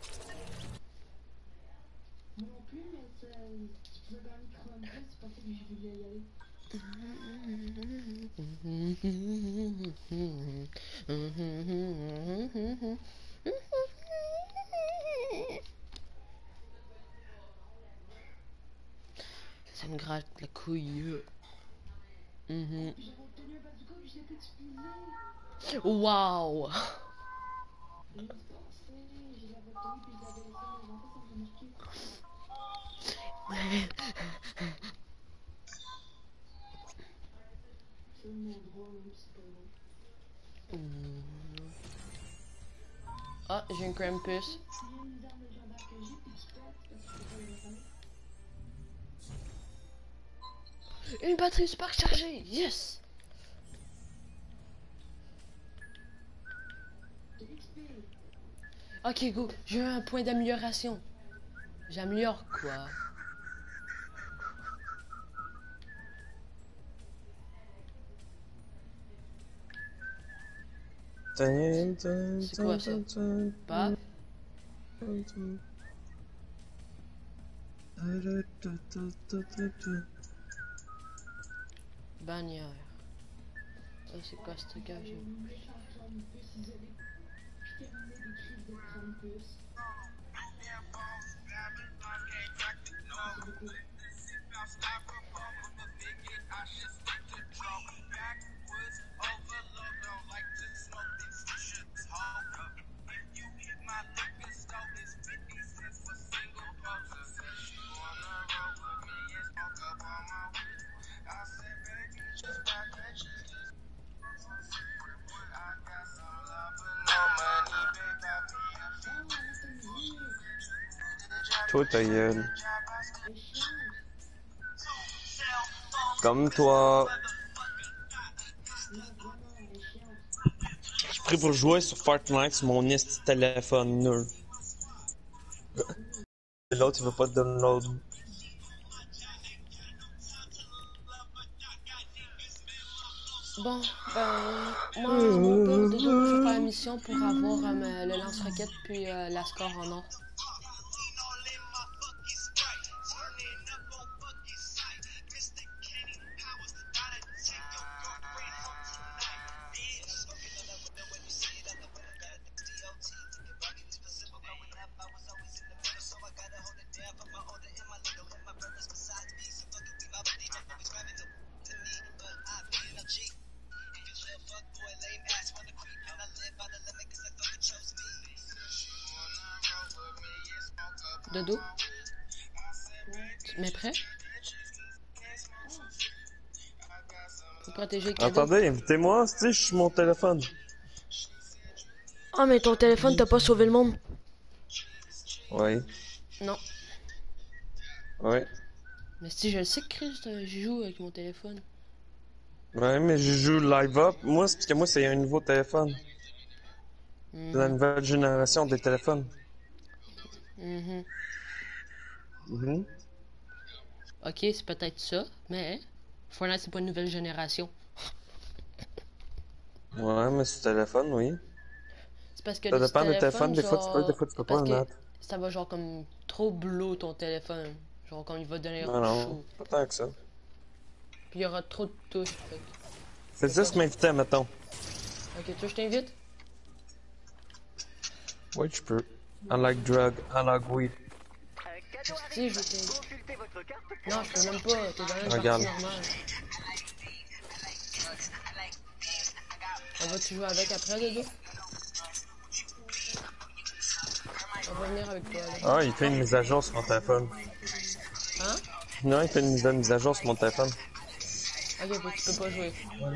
Moi non plus, mais ça, tu faisais quand même trop de c'est pas ça que je voulais y aller. Ça me gratte la couille. Mhm. J'avais obtenu un bazooka que je l'ai utilisé. Wow! Je me suis pensé, je l'avais obtenu puis je l'avais laissé dans les enfants sans remarquer. C'est mon droit, même si c'est pas vrai. Ah, j'ai un Krampus. Tu viens une arme légendaire que j'ai puis tu pètes parce que je peux pas le refaire. Une batterie super chargée! Yes! De l'X P. Ok, go. J'ai un point d'amélioration. J'améliore quoi? C'est quoi, ça? Pas? Bannière. Oh, c'est quoi ce truc-là? j'ai- Une méchante Krampus isolé. Puis terminer des crises de Krampus. C'est beaucoup. Toi, ta gueule. C'est chiant. Comme toi. Non, vraiment, elle est chiante. Je suis pris pour jouer sur Fortnite sur mon esti téléphone nul. Et l'autre, il veut pas te download. Bon, ben, moi, mon pote, de deux, je vais faire la mission pour avoir euh, ma- le lance-roquette puis euh, la score en or. Dodo? Tu m'es prêt? Faut protéger le cadeau. Attendez, invitez-moi, tu sais, je suis sur mon téléphone. Ah, mais ton téléphone, t'as pas sauvé le monde? Oui. Non. Oui. Mais si je le sais que Chris, euh, je joue avec mon téléphone. Ouais, mais je joue live up. Moi, c'est parce que moi, c'est un nouveau téléphone. C'est la Mhm. nouvelle génération des téléphones. Mhm. Mhm. Ok, c'est peut-être ça, mais Fortnite, c'est pas une nouvelle génération. Ouais, mais ce téléphone, oui. C'est parce que Ça le dépend des téléphones, téléphone, des fois tu peux, genre, des fois tu peux c'est parce pas le que mettre. ça va genre comme trop blow ton téléphone. Genre comme il va donner Non, non, chaud. pas tant que ça. Puis il y aura trop de touches. Fait. que- Fais juste m'inviter, mettons. Ok, tu veux que je t'invite? Oui, tu peux. Unlike drug, unlike weed. Si, je veux t'inviter. Non, je peux même pas. T'es dans une Regarde. partie normale. On va-tu jouer avec après, Dodo? On va venir avec toi, là. Ah, il fait une mise à jour sur mon téléphone. Hein? Non, il fait une mise, une mise à jour sur mon téléphone. Ok, fait que tu peux pas jouer.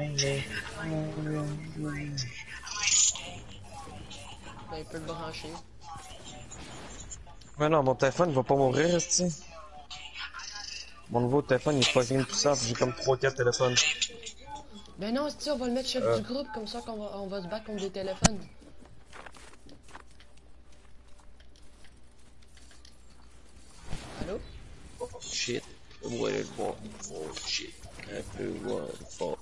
Ben, il peut le brancher. Mais non, mon téléphone il va pas mourir, esti. Mon nouveau téléphone il est fucking puissant, j'ai comme trois quatre téléphones. Ben non, c'est on va le mettre chef Euh. du groupe, comme ça qu'on va, on va se battre contre des téléphones. Allô? Oh shit. Ouais, bon. Oh shit. Un peu, ouais, fort.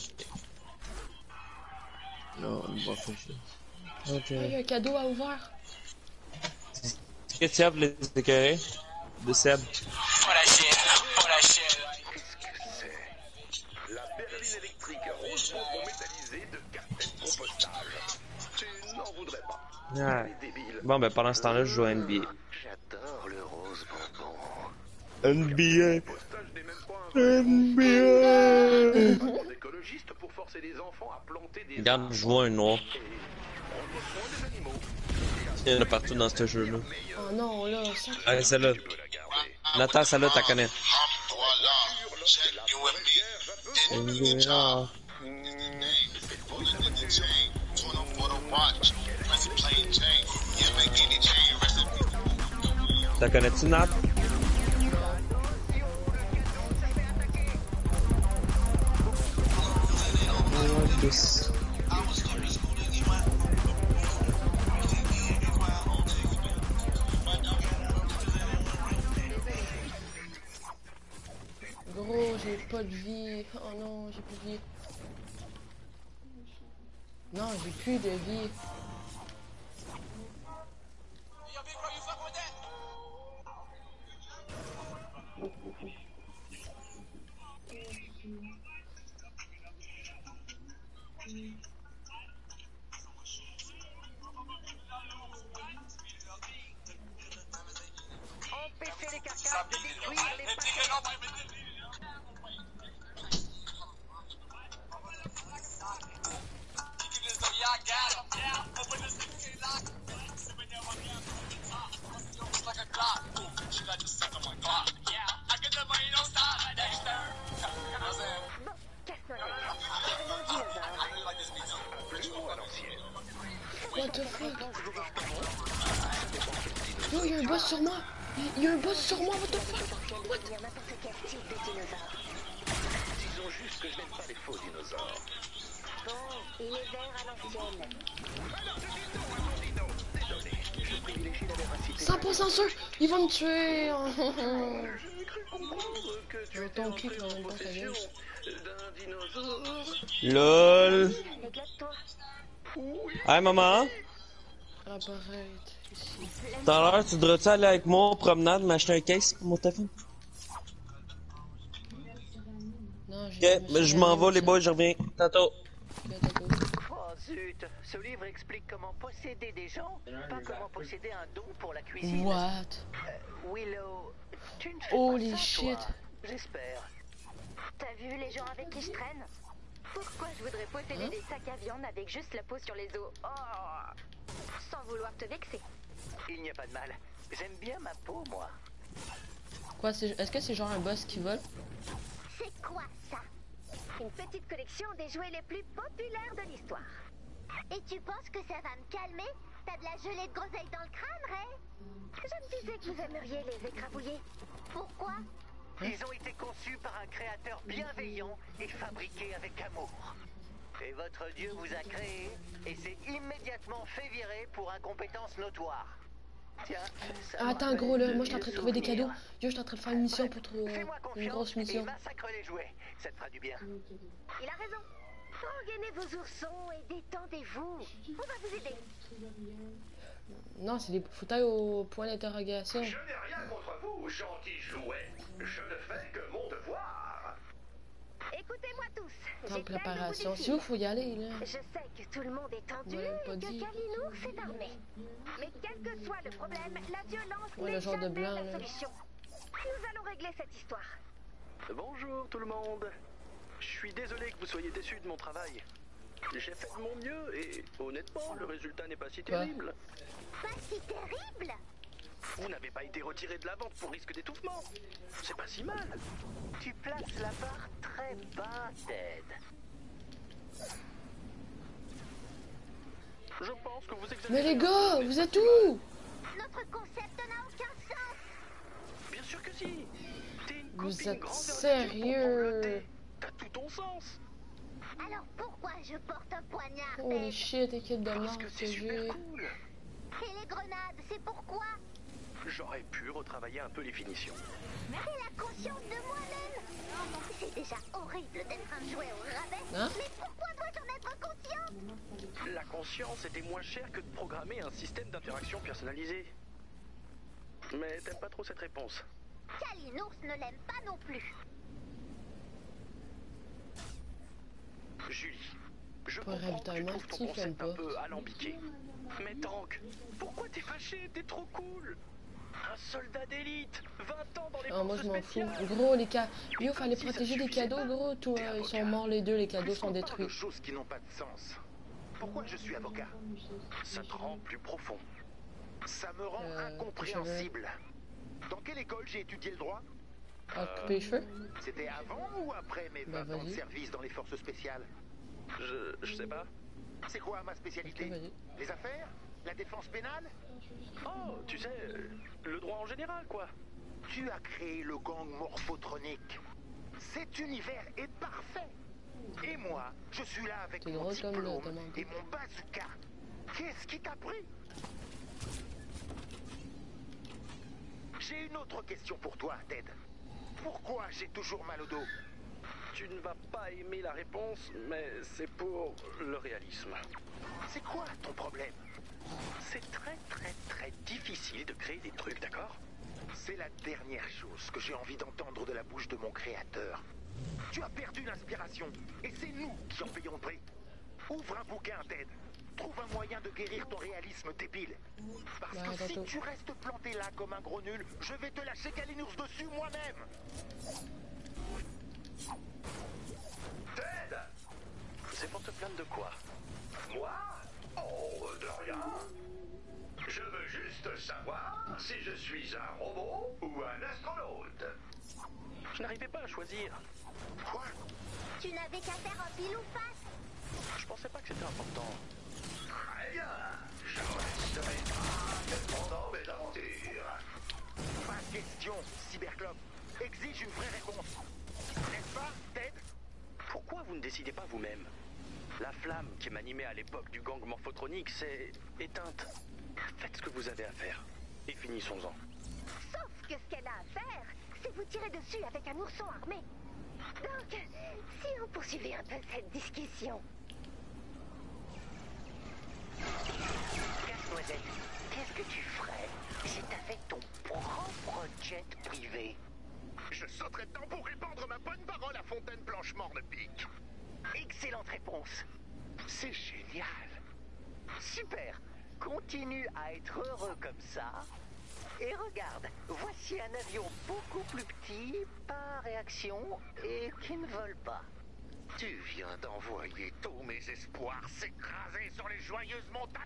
Non, on va faire ça. Ok. Ah, il y a un cadeau à ouvert. Est-ce que tu as les écœurés de Seb? Qu'est-ce que c'est? La berline électrique rose bonbon métallisée de Captain Compostage. Tu n'en voudrais pas. Ouais. Les débiles. Bon, ben pendant ce temps-là, je joue à N B A. J'adore le rose bonbon. N B A. Compostage n'est même pas un N B A. Pas des écologistes pour forcer les enfants à planter des Regarde, je vois un noir. prendre soin des animaux. Il y en a partout dans ce jeu-là. Oh non, là, ça. Allez, celle-là. Tu peux la garder. Nathan, celle-là, t'as connais. N B A. T'as connais-tu, Nat? Gros, j'ai pas de vie. Oh non, j'ai plus de vie. Non, j'ai plus de vie. Empêchez les carcasses de détruire les paquets. What the fuck? Yo, y'a un boss sur moi! Y'a un boss sur moi, what the fuck? What? Disons juste que je n'aime pas les faux dinosaures. Bon, il est vert à l'ancienne. cent pour cent sûr! Ils vont me tuer! J'ai cru comprendre que tu Je étais ton en kick en même temps que possession d'un dinosaure. LOL! Éclate-toi. Hey, maman! Apparaître ici. Tout à l'heure, tu voudrais-tu aller avec moi en promenade m'acheter un case pour mon téléphone? Non, Ok, j'ai. mais je m'en vais, les boys, je reviens. Tantôt. Oh zut, ce livre explique comment posséder des gens, pas comment posséder un don pour la cuisine. What? Euh, Willow, tu ne fais Holy pas ça, shit. toi, j'espère. T'as vu les gens avec qui je traîne? Pourquoi je voudrais posséder Hein? des sacs à viande avec juste la peau sur les os? Oh, sans vouloir te vexer. Il n'y a pas de mal. J'aime bien ma peau, moi. Quoi, c'est. Est-ce que c'est genre un boss qui vole? C'est quoi ça? Une petite collection des jouets les plus populaires de l'histoire. Et tu penses que ça va me calmer? T'as de la gelée de groseille dans le crâne, Ray? Je me disais que vous aimeriez les écrabouiller. Pourquoi? Ils ont été conçus par un créateur bienveillant et fabriqués avec amour. Et votre dieu vous a créé et s'est immédiatement fait virer pour incompétence notoire. Tiens, ça Ah, me attends, rappelle gros, là, de moi, je suis en train de trouver des souvenirs. cadeaux. Yo, je suis en train de faire une mission pour trouver Fais-moi une confiance grosse et mission. massacre les jouets. Ça te fera du bien. Il a raison. Regainez vos oursons et détendez-vous. On va vous aider. Non, c'est des fauteuils au point d'interrogation. Je n'ai rien contre vous, gentils jouets. Je ne fais que mon devoir. Écoutez-moi tous. Temps de J'ai plein de préparation. nouveaux C'est où faut y aller, là? défis. Je sais que tout le monde est tendu Ouais, pas et que dit. Kalinours est armé. Mais quel que soit le problème, la violence Ouais, n'est le genre de jamais blanc, la là. solution. Nous allons régler cette histoire. Bonjour tout le monde. Je suis désolé que vous soyez déçus de mon travail. J'ai fait de mon mieux et honnêtement, le résultat n'est pas si terrible. Pas si terrible. Vous n'avez pas été retiré de la vente pour risque d'étouffement. C'est pas si mal. Tu places la barre très bas, Ted. Je pense que vous exagérez. Mais les gars, vous êtes où? Notre concept n'a aucun sens. Bien sûr que si. T'es une Vous copine êtes grandeur sérieux? nature pour prendre le thé. T'as tout ton sens. Alors pourquoi je porte un poignard, Holy Ted? shit, équipe de Parce mort que que c'est j'ai. super cool. Et les grenades, c'est pourquoi? J'aurais pu retravailler un peu les finitions. C'est la conscience de moi-même. C'est déjà horrible d'être un jouet au rabais. Hein? Mais pourquoi dois-je en être conscient? La conscience était moins chère que de programmer un système d'interaction personnalisé. Mais t'aimes pas trop cette réponse. Kalinours ne l'aime pas non plus. Julie, je Pour comprends que tu ravitaillement, trouves ton Steve aime concept un pas. peu alambiqué. Mais Tank, pourquoi t'es fâché? T'es trop cool. Un soldat d'élite, vingt ans dans les Ah, moi je forces m'en fous. spéciales. Gros, les cas. Yo, fallait Si ça protéger les suffisait cadeaux, pas, gros. Toi, t'es ils sont avocat. morts les deux, les cadeaux sont Puisqu'on parle détruits. de choses qui n'ont pas de sens. Pourquoi je suis avocat? Ça te rend plus profond. Ça me rend Euh, incompréhensible. Dans quelle école j'ai étudié le droit? Ah, couper les cheveux? C'était avant ou après mes Bah, vingt ans de vas-y. service dans les forces spéciales? Je, je sais pas. C'est quoi ma Ok, spécialité? vas-y. Les affaires? La défense pénale? Oh, tu sais, euh, le droit en général, quoi. Tu as créé le gang morphotronique. Cet univers est parfait. Et moi, je suis là avec T'es mon drôle comme le diplôme demande. et mon bazooka. Qu'est-ce qui t'a pris? J'ai une autre question pour toi, Ted. Pourquoi j'ai toujours mal au dos? Tu ne vas pas aimer la réponse, mais c'est pour le réalisme. C'est quoi ton problème? C'est très très très difficile de créer des trucs, d'accord? C'est la dernière chose que j'ai envie d'entendre de la bouche de mon créateur. Tu as perdu l'inspiration, et c'est nous qui en payons le prix. Ouvre un bouquin, Ted. Trouve un moyen de guérir ton réalisme débile. Parce Bah, que si tantôt. tu restes planté là comme un gros nul, je vais te lâcher Kalinours dessus moi-même. Ted! C'est pour te plaindre de quoi? Moi? Oh, de rien. Je veux juste savoir si je suis un robot ou un astronaute. Je n'arrivais pas à choisir. Quoi? Tu n'avais qu'à faire un pile ou face. Je pensais pas que c'était important. Très bien. Je resterai pas pendant mes aventures. Ma question, Cyberclope, exige une vraie réponse. N'est-ce pas, Ted? Pourquoi vous ne décidez pas vous-même? La flamme qui m'animait à l'époque du gang morphotronique s'est éteinte. Faites ce que vous avez à faire. Et finissons-en. Sauf que ce qu'elle a à faire, c'est vous tirer dessus avec un ourson armé. Donc, si on poursuivait un peu cette discussion. Casse-noisette, qu'est-ce que tu ferais si t'avais ton propre jet privé? Je sauterai dedans pour répandre ma bonne parole à Fontaine Blanche-Morne-Pique. Excellente réponse. C'est génial. Super. Continue à être heureux comme ça. Et regarde, voici un avion beaucoup plus petit, par réaction, et qui ne vole pas. Tu viens d'envoyer tous mes espoirs s'écraser sur les joyeuses montagnes.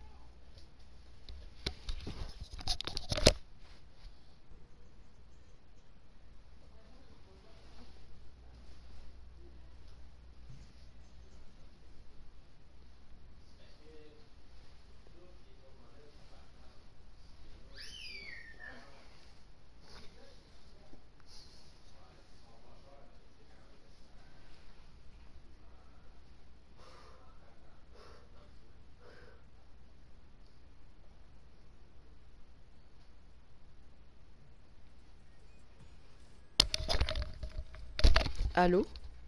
Allô?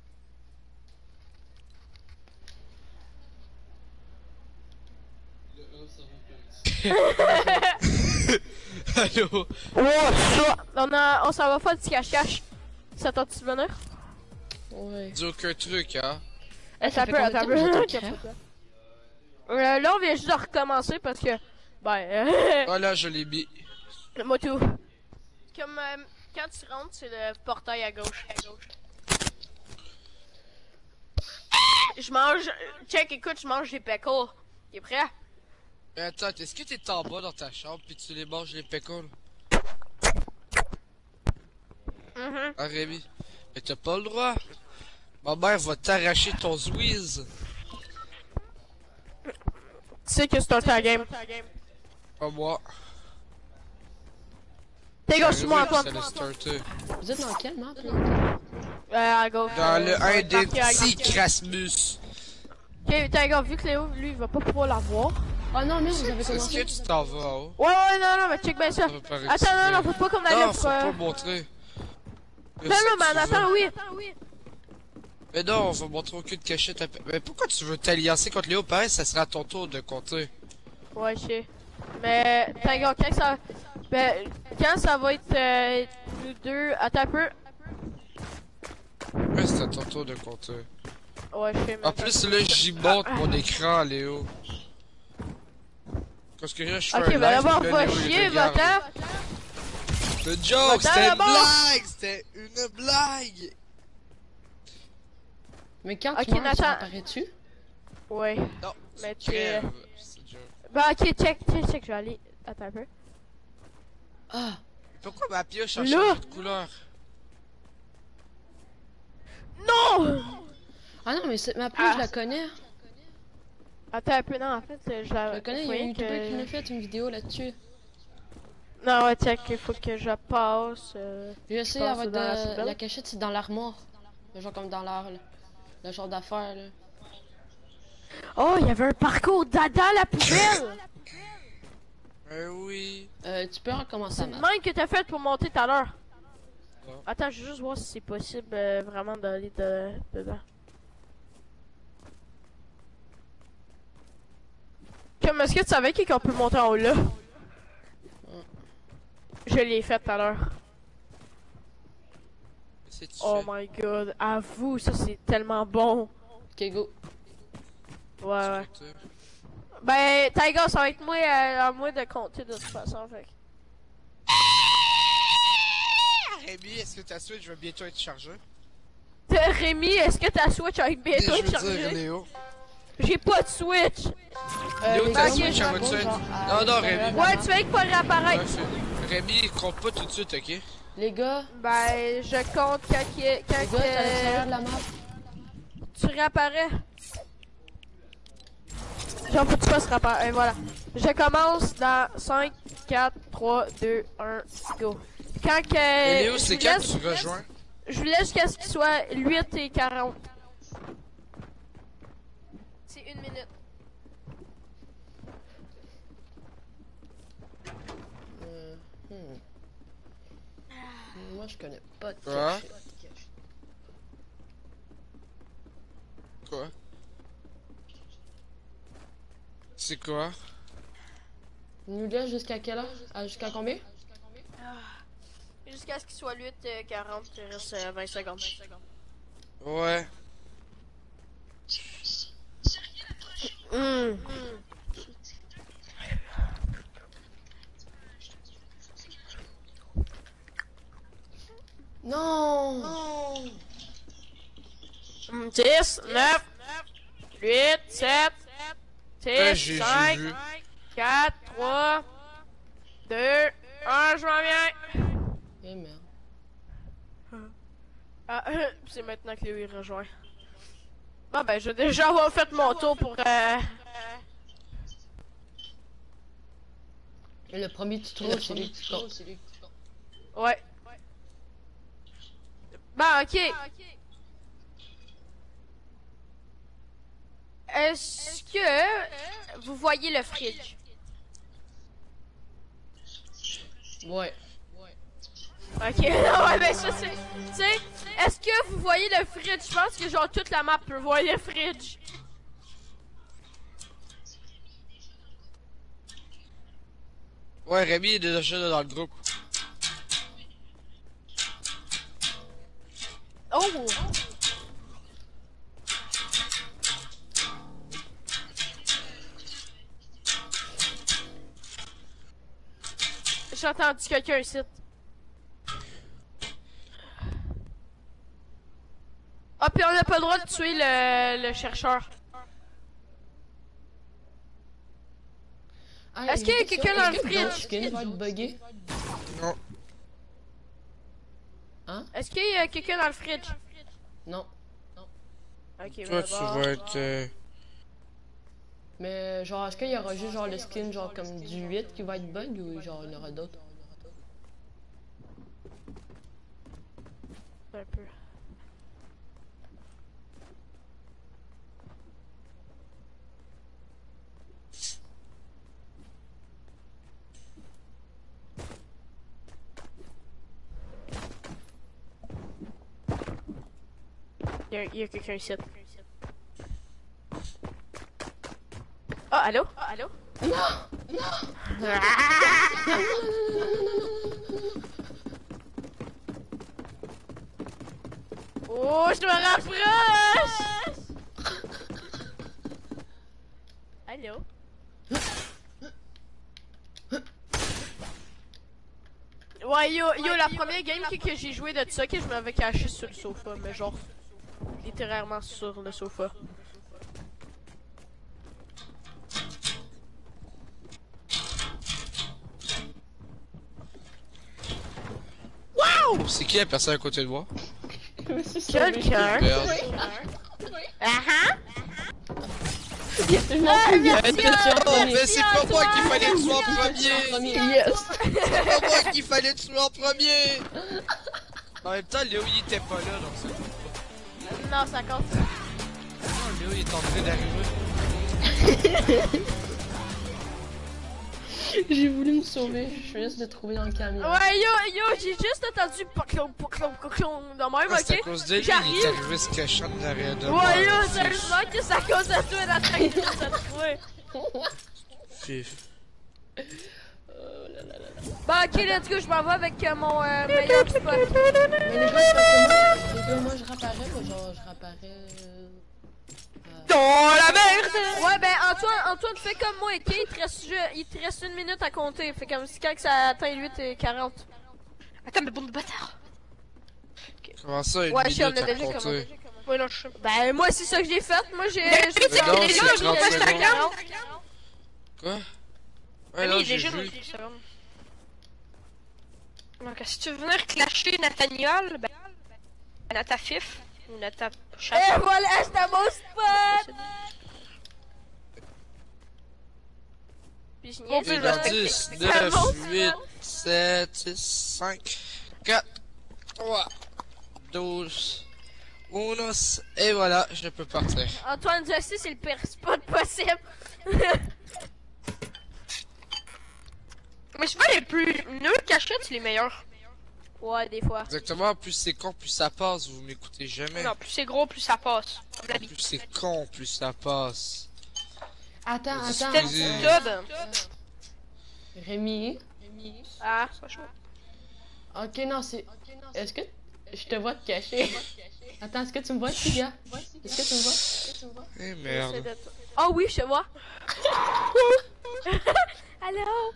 Oh, Allô? ça! On, a, on s'en va faire du cache-cache. Ça tente-tu de venir? Ouais. Dis aucun truc, hein. Eh, ça Ça fait peut, combien de attends temps un que peu. j'ai tout crème? Euh, là, on vient juste de recommencer parce que, ben, euh, Voilà, je l'ai mis. moi tout. Comme, euh, quand tu rentres, c'est le portail à gauche. À gauche. Je mange, check, écoute, je mange des pickles. Il est prêt? Mais attends, est-ce que t'es en bas dans ta chambre pis tu les manges les pickles? Mhm. Ah, Rémi. Mais t'as pas le droit. Ma mère va t'arracher ton Zwiz. Tu sais que c'est un ta game. Pas moi. T'es gars, suis moi, Arrivé, Antoine. ça l'a starté. Vous êtes dans quelle map, là? Euh, à gauche. Dans le un des Marqué à petits gauche. Crasmus. Ok, t'as gars, vu que Léo, lui, il va pas pouvoir l'avoir. Oh non, merde, vous avez Est-ce que commencé. tu t'en vas en haut? Ouais, ouais, non, non, mais check bien ça. Ça va paraître Attends, non, super. non, faut pas qu'on aille Non, là faut pour. pas euh, montrer. Non, non, mais attends, oui. Mais non, on va montrer aucune cachette. à pe- Mais pourquoi tu veux t'alliancer contre Léo? Pareil, ça sera à ton tour de compter. Ouais, je sais. Mais, t'as gars, quand ça. Ben, quand ça va être euh, nous deux. Attends un peu. Ouais, c'est à ton tour de compter. Ouais, je sais, mais. En plus, là, j'y monte mon écran, Léo. Parce que là, je fais Ok, un ben live, d'abord, puis là, va Léo, il chier, regarde. va-t'en. Le joke, Va-t'en c'était une d'abord. blague! C'était une blague! Mais quand Ok, tu meurs, tu Nathan. réapparais-tu? Ouais. Non, Mais tu tu. crèves. C'est dur. Ben, ok, check, check, check, je vais aller. Attends un peu. Ah! Pourquoi ma pioche a Là. changé de couleur? Non! Ah non, mais cette map-là, Ah. je la connais. Attends un peu, non, en fait, euh, je la. Je la connais, il y a faut un que- YouTuber qui m'a fait une vidéo là-dessus. Non, ouais, check, il faut que je passe. Euh... Je sais, pense avec dans la de... poubelle. la cachette, c'est dans l'armoire. Le genre comme dans l'art, là. Le genre d'affaire, là. Oh, il y avait un parcours dada à la poubelle! Euh, oui. Euh, tu peux recommencer C'est à le map. même que t'as fait pour monter tout à l'heure. Non. Attends, je vais juste voir si c'est possible euh, vraiment d'aller de... dedans. Comme, est-ce que tu savais qu'on peut monter en haut là? Je l'ai fait tout à l'heure. Qu'est-ce que tu Oh fais? my god, avoue, ça c'est tellement bon. Ok, go. Ouais, ouais. Tu sais. Ben, Tiger, ça va être moi, euh, à moi de compter de toute façon, fait que- Rémi, est-ce que ta Switch va bientôt être chargée? Euh, Rémi, est-ce que ta Switch va être bientôt Je veux dire, chargée? Léo. J'ai pas de Switch! Euh, Léo, les ta gars, Switch, moi, elle va-tu je être... genre, à Non, non, l'extérieur Rémi. de la Ouais, map. tu fais quoi réapparaître? Ouais, fais- Rémi, compte pas tout de suite, ok? Les gars, Ben, je compte quand, qu'il- quand les gars, t'es à l'extérieur que de la map. tu réapparais. Genre, faut que tu fasses réapparaître. Et voilà. Je commence dans cinq, quatre, trois, deux, un, go. Quand que... Et Léo, je c'est vous quand laisse- tu rejoins? Je vous laisse jusqu'à ce qu'il soit huit et quarante. C'est une minute. Euh, hmm. Moi, je connais pas de Quoi? cachette. Quoi? C'est quoi? Nous laisse jusqu'à quelle heure? Ah, jusqu'à combien? Jusqu'à ce qu'il soit huit et quarante, il reste euh, vingt secondes. Ouais. Hum. Non! dix, neuf, huit, sept, Ouais, six, j'ai- j'ai cinq, vu. quatre, trois, deux, un, je m'en viens. Eh merde. Ah, c'est maintenant que Léo il rejoint. Bon ben, je vais déjà avoir fait mon tour pour... Euh... Le premier tuto, c'est lui qui compte. Ouais. Bah, ok. Est-ce que vous voyez le fridge? Ouais. Ok, non, ouais, ben ça c'est... Tu sais, est-ce que vous voyez le fridge? Je pense que genre toute la map peut voir le fridge. Ouais, Rémi est déjà dans le groupe. Oh! j'ai entendu quelqu'un ici. Ah, puis on n'a pas le droit de tuer le, le chercheur. Ah, Est-ce qu'il y a quelqu'un dans le fridge? Skin va être buggé? Non. Hein? Est-ce qu'il y a quelqu'un dans le fridge? Non. Ok, Toi, tu d'abord. vas être... euh, Mais genre, est-ce qu'il y aura juste genre le skin genre comme du huit qui va être bug ou genre il y en aura d'autres? Un peu. Il y a, il y a quelqu'un ici. Oh, allô? Oh, allô? Non! Non! Oh, je me rapproche! Allô? Ouais, yo, yo, la première game que, que j'ai joué de ça, que je m'avais caché sur le sofa, mais genre, littéralement sur le sofa. Wow! C'est qui la personne à côté de moi? Quelqu'un? Merde. Ah ah! Il y a tellement plus de Oh, mais c'est pas moi qu'il fallait tuer en premier! Yes! C'est pas moi qu'il fallait tuer en premier! En même temps, Léo il était pas là, donc ça compte pas. Non, ça compte. Non, Léo il est en train d'arriver. J'ai voulu me sauver, je suis juste de trouver dans le camion. Ouais, yo, yo, j'ai juste entendu poclon, poclon, poclon de même, Ah, c'est à ok? cause de lui, il est J'arrive. arrivé se cachant derrière de moi. Ouais, yo, sérieusement que c'est à cause de toi la tête que ça trouvé. Fif. Bon, ok, let's go, je m'en vais avec euh, mon euh, meilleur spot. Mais les gars, c'est parce que moi, les gars, moi je réapparais, mais genre je réapparais... Euh... Dans la merde! Ouais, ben Antoine, Antoine, fais comme moi, ok? Il te reste, ju- il te reste une minute à compter. Fait comme si quand que ça atteint huit et quarante. Attends, mais bon de bâtard. Comment ça, une Ouais, je suis en minute à déjà compter? commencé. Ouais, non, je sais. Ben, moi, c'est ça que j'ai fait. Moi, j'ai. Mais j'ai c'est non, les c'est gens, trente ils restent à secondes. quarante. Quoi? Ouais, Ouais, non, il est j'ai jeune vu. aussi, ça va. Donc, si tu veux venir clasher Nathaniel, ben, Nata Fif, ou Nata Et Chat. voilà, c'est à mon spot! Puis je niaise, Bon, je ben, respecte- dix, c'est à neuf, mon huit, spot. sept, six, cinq, quatre, trois, douze, onze, et voilà, je peux partir. Antoine, je sais, c'est le pire spot possible. Mais c'est pas les plus nuls cachettes, c'est les meilleurs. Ouais, des fois. Exactement, plus c'est con, plus ça passe, vous m'écoutez jamais. Non, plus c'est gros, plus ça passe. Comme la Plus c'est con, plus ça passe. Attends, attends. Peut-être Excusez. du dub. Rémi? Ah. C'est pas chaud. Ok, non, c'est... Est-ce que... Je te vois te cacher. Attends, est-ce que tu me vois, petit gars? Est-ce que tu me vois? Est-ce que tu me vois? Eh merde. Oh oui, je te vois. Allô?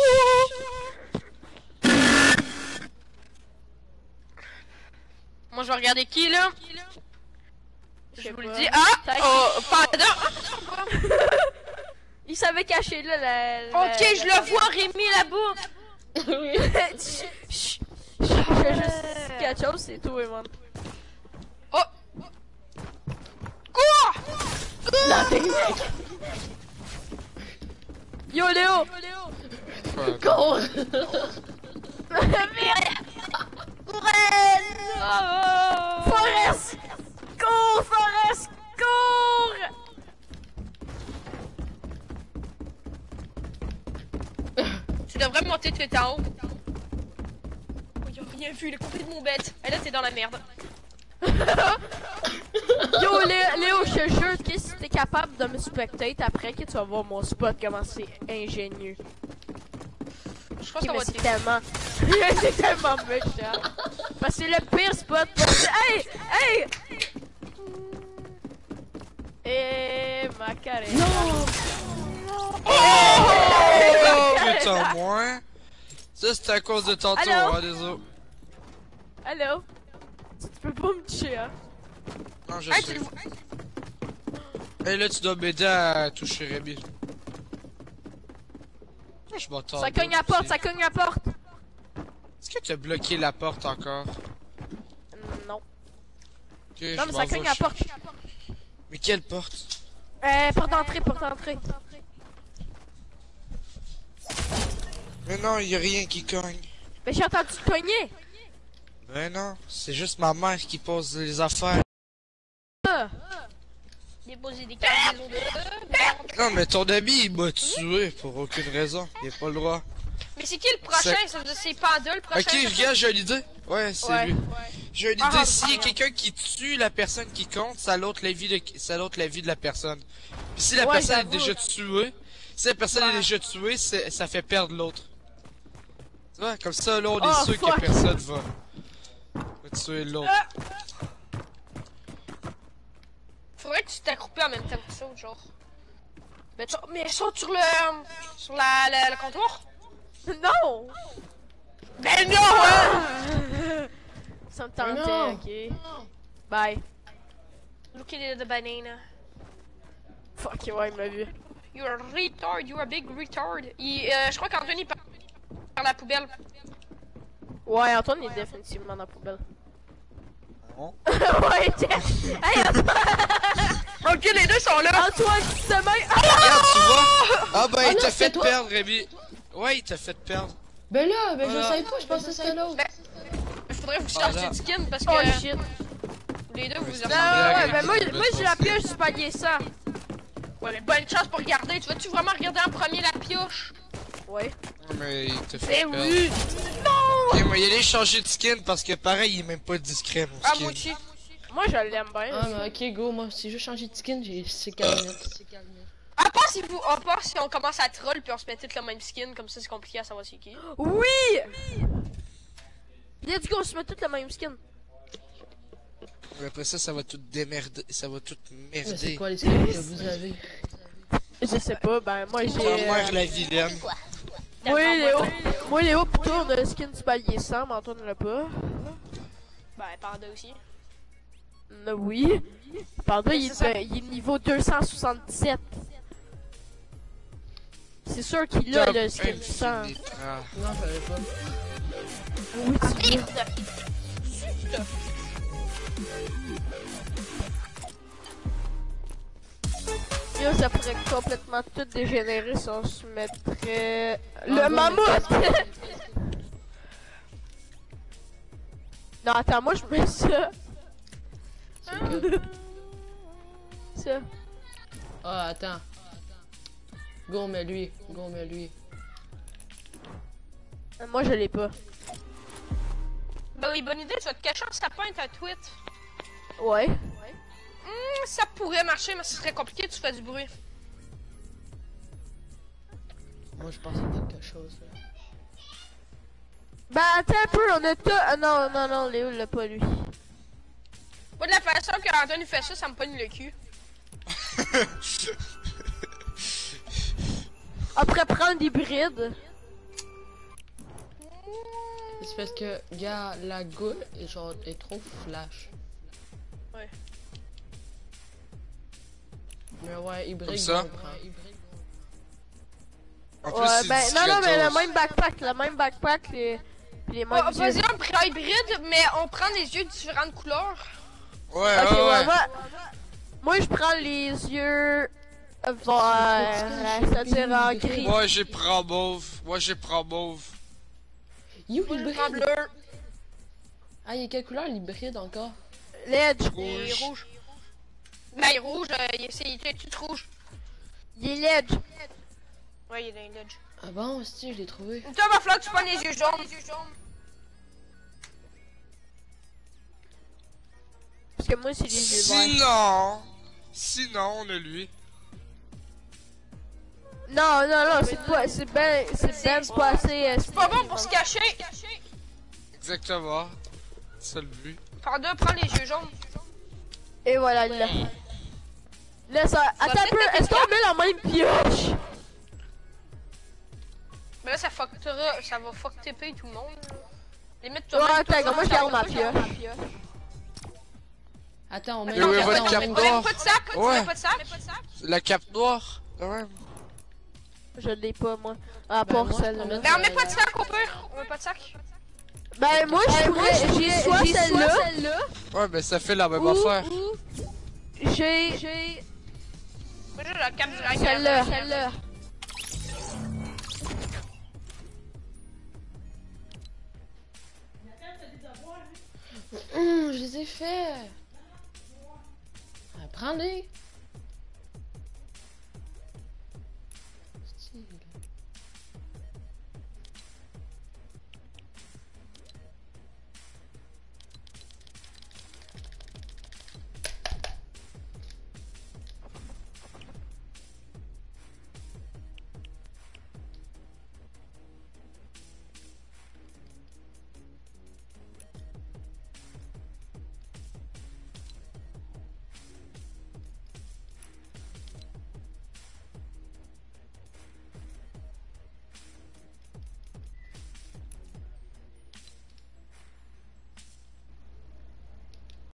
Moi, je vais regarder qui, là? Je Je sais vous le pas. dis. Ah! Ça- Oh, pardon! Il savait cacher là la. la- Ok, je la- le vois, Rémi, là-bas! Oui. Chut, chut, chut, Je fais juste quelque chose, c'est tout, man. Oh! Cours! La technique! Yo Léo! Quoi? Cours! Forest! Cours, Forest! Cours! Tu devrais monter, tu es en haut. Oh, il a rien vu, il est complètement bête. Et là, t'es dans la merde. Yo Lé- Léo, je te jure que si t'es capable de me spectate après que tu vas voir mon spot, comment c'est ingénieux. Je pense Ok, qu'on mais va c'est te tellement... c'est tellement méchant. Parce que c'est le pire spot. Hey! Hey! Et ma carrière. Non! Oh, putain, moi. Ça, c'était à cause de tantôt, Allô? hein, désolé. Allô? Tu peux pas me toucher, hein? Non, je Hey, sais. tu le vois- Et là, tu dois m'aider à toucher Rémi. Ah, je m'entends. Ça cogne à la porte, ça cogne à la porte! Est-ce que tu as bloqué la porte encore? Non. Ok, Non, je mais m'en ça vais, cogne à la je- porte. Mais quelle porte? Euh, porte d'entrée, porte d'entrée. Mais non, y a rien qui cogne. Mais j'ai entendu cogner! Ben non, c'est juste ma mère qui pose les affaires. Ah. Déposer des cartes des odeurs. Non, mais ton ami, il m'a tué pour aucune raison. Il a pas le droit. Mais c'est qui le prochain? Ça veut dire c'est Panda le prochain? Ok, regarde, j'ai une idée. Ouais, c'est Ouais. lui. J'ai une Ah, idée. ah, S'il y a ah. quelqu'un qui tue la personne qui compte, ça l'autre la vie de, ça l'autre la vie de la personne. Puis si la Ouais, personne est j'avoue. déjà tuée, si la personne est déjà tuée, c'est- ça fait perdre l'autre. Tu vois, comme ça, là, on est Oh, sûr fuck. que personne va, va tuer l'autre. Ah. Faudrait que tu t'accroupis en même temps que ça, genre. Mais, tu, mais saute sur le. sur la, la- le comptoir? Non! Ben non! Hein? Ça me Mais non. tentait, ok. Bye. Look at the banana. Fuck, ouais, il m'a vu. You're a retard, you're a big retard. Il, euh, je crois qu'Anthony par... par la poubelle. Ouais, Antoine est définitivement dans la poubelle. Non. Ouais, tiens! Hey, Antoine! Ok, les deux sont là! Antoine, tu te mets... Ah! Regarde, tu vois? Ah ben, Ah il non, t'a c'était fait toi. perdre, Rémi. Ouais, il t'a fait perdre. Ben là, ben je Voilà. savais pas, je pensais que c'était l'autre. Ben, il faudrait que vous Voilà. changiez de skin parce que Oh shit! les deux vous c'est Non, ressemblez. bien. ouais, Rémi, ben moi, c'est moi bien j'ai la pensé. pioche spaghetti ça. Ouais, mais bonne chance pour regarder. Tu vas-tu vraiment regarder en premier la pioche? Ouais. Non, mais il t'a fait Ben perdre. oui! Ok, moi, il allait changer de skin parce que pareil, il est même pas discret, mon Ah, skin. moi aussi. Moi je l'aime bien. Ah, mais ok, go, moi, si je veux changer de skin, j'ai six cabinets. À part si vous, à part si on commence à troll puis on se met tous le même skin, comme ça c'est compliqué à savoir c'est qui. Oui! Let's go, on se met tout le même skin. Mais après ça, ça va tout démerder, ça va tout Mais c'est merder. quoi les skins que vous avez? Je sais pas, ben moi j'ai... Ma euh, mère la vilaine. Moi Léo, moi Léo plutôt on a le skin spaghetti sans, mais Antoine l'a pas. Ben, Panda aussi. Euh, oui. Pardon, il, c'est ça. est- il est niveau deux cent soixante-dix-sept. C'est sûr qu'il a le skin sans. Infiltra. Non, je savais pas. Oui, tu veux. Yo, ça pourrait complètement tout dégénérer si on se mettrait... Le Ah, mammouth! Non, attends, moi je mets ça. C'est que... Ça. Ah, attends. Go, mais lui. Go, mais lui. Euh, Moi je l'ai pas. Ben oui, bonne idée, tu vas te cacher en sapin un tweet. Ouais. Hmm, ça pourrait marcher, mais ce serait compliqué, tu fais du bruit. Moi, je pensais à quelque chose. Là. Bah attends un peu, on a tout... Ah, non, non, non, Léo l'a pas lui. Moi, de la façon que Anthony fait ça, ça me pogne le cul. Après prendre l'hybride. C'est parce que, gars, la goule est genre est trop flash. Ouais. Mais ouais, hybride, Comme ça? on prend. En plus, Ouais, c'est ben non, non, mais discretos. le même backpack, le même backpack, les, puis les mêmes Oh, yeux. vas-y, on prend hybride, mais on prend des yeux de différentes couleurs. Ouais, Ok, ouais, ouais, ouais. moi, moi je prends les yeux verts, c'est-à-dire en gris. Moi, j'ai prends mauve. Moi, j'ai prends mauve. You, Moi, je prends l'hybride? bleu. Ah, il y a quelle couleur l'hybride encore? Ledge, Et rouge. Ben, il est rouge, euh, il est, c'est- il est tout rouge. il est ledge. Ouais, il est dans les ledge. Ah bon, si, je l'ai trouvé. Toi, va falloir que tu prennes les yeux jaunes. Parce que moi c'est les yeux verts. Sinon, sinon, on a lui. Non, non, non, c'est pas, c'est ben, c'est ben c'est pas assez. euh, C'est pas bon pour se cacher. Exactement. C'est le but. Panda, prends les yeux jaunes. Et voilà, là. Là, ça. Attends un peut-être peu, être est-ce qu'on met la même pioche? Mais là, ça fuckera, ça va fuck T P tout le monde. Limite, Ouais, toi attends, moi je garde ma pioche. Attends, on met Mais oui, attends, votre on cap met- On met noire. pas de sac, on Ouais. met pas de sac. La cape noire, quand même. Je l'ai pas, moi. À Ben, part moi, je celle-là. peux mettre- Ben, on met pas de sac, au pire. On met pas de sac. Ben, moi, je pourrais, j'ai soit celle-là, Ouais, mais ça fait la même ou, affaire. ou j'ai, j'ai Moi, j'ai la cape du celle-là, celle-là. Hum, je les ai faits. Ah, prends-les.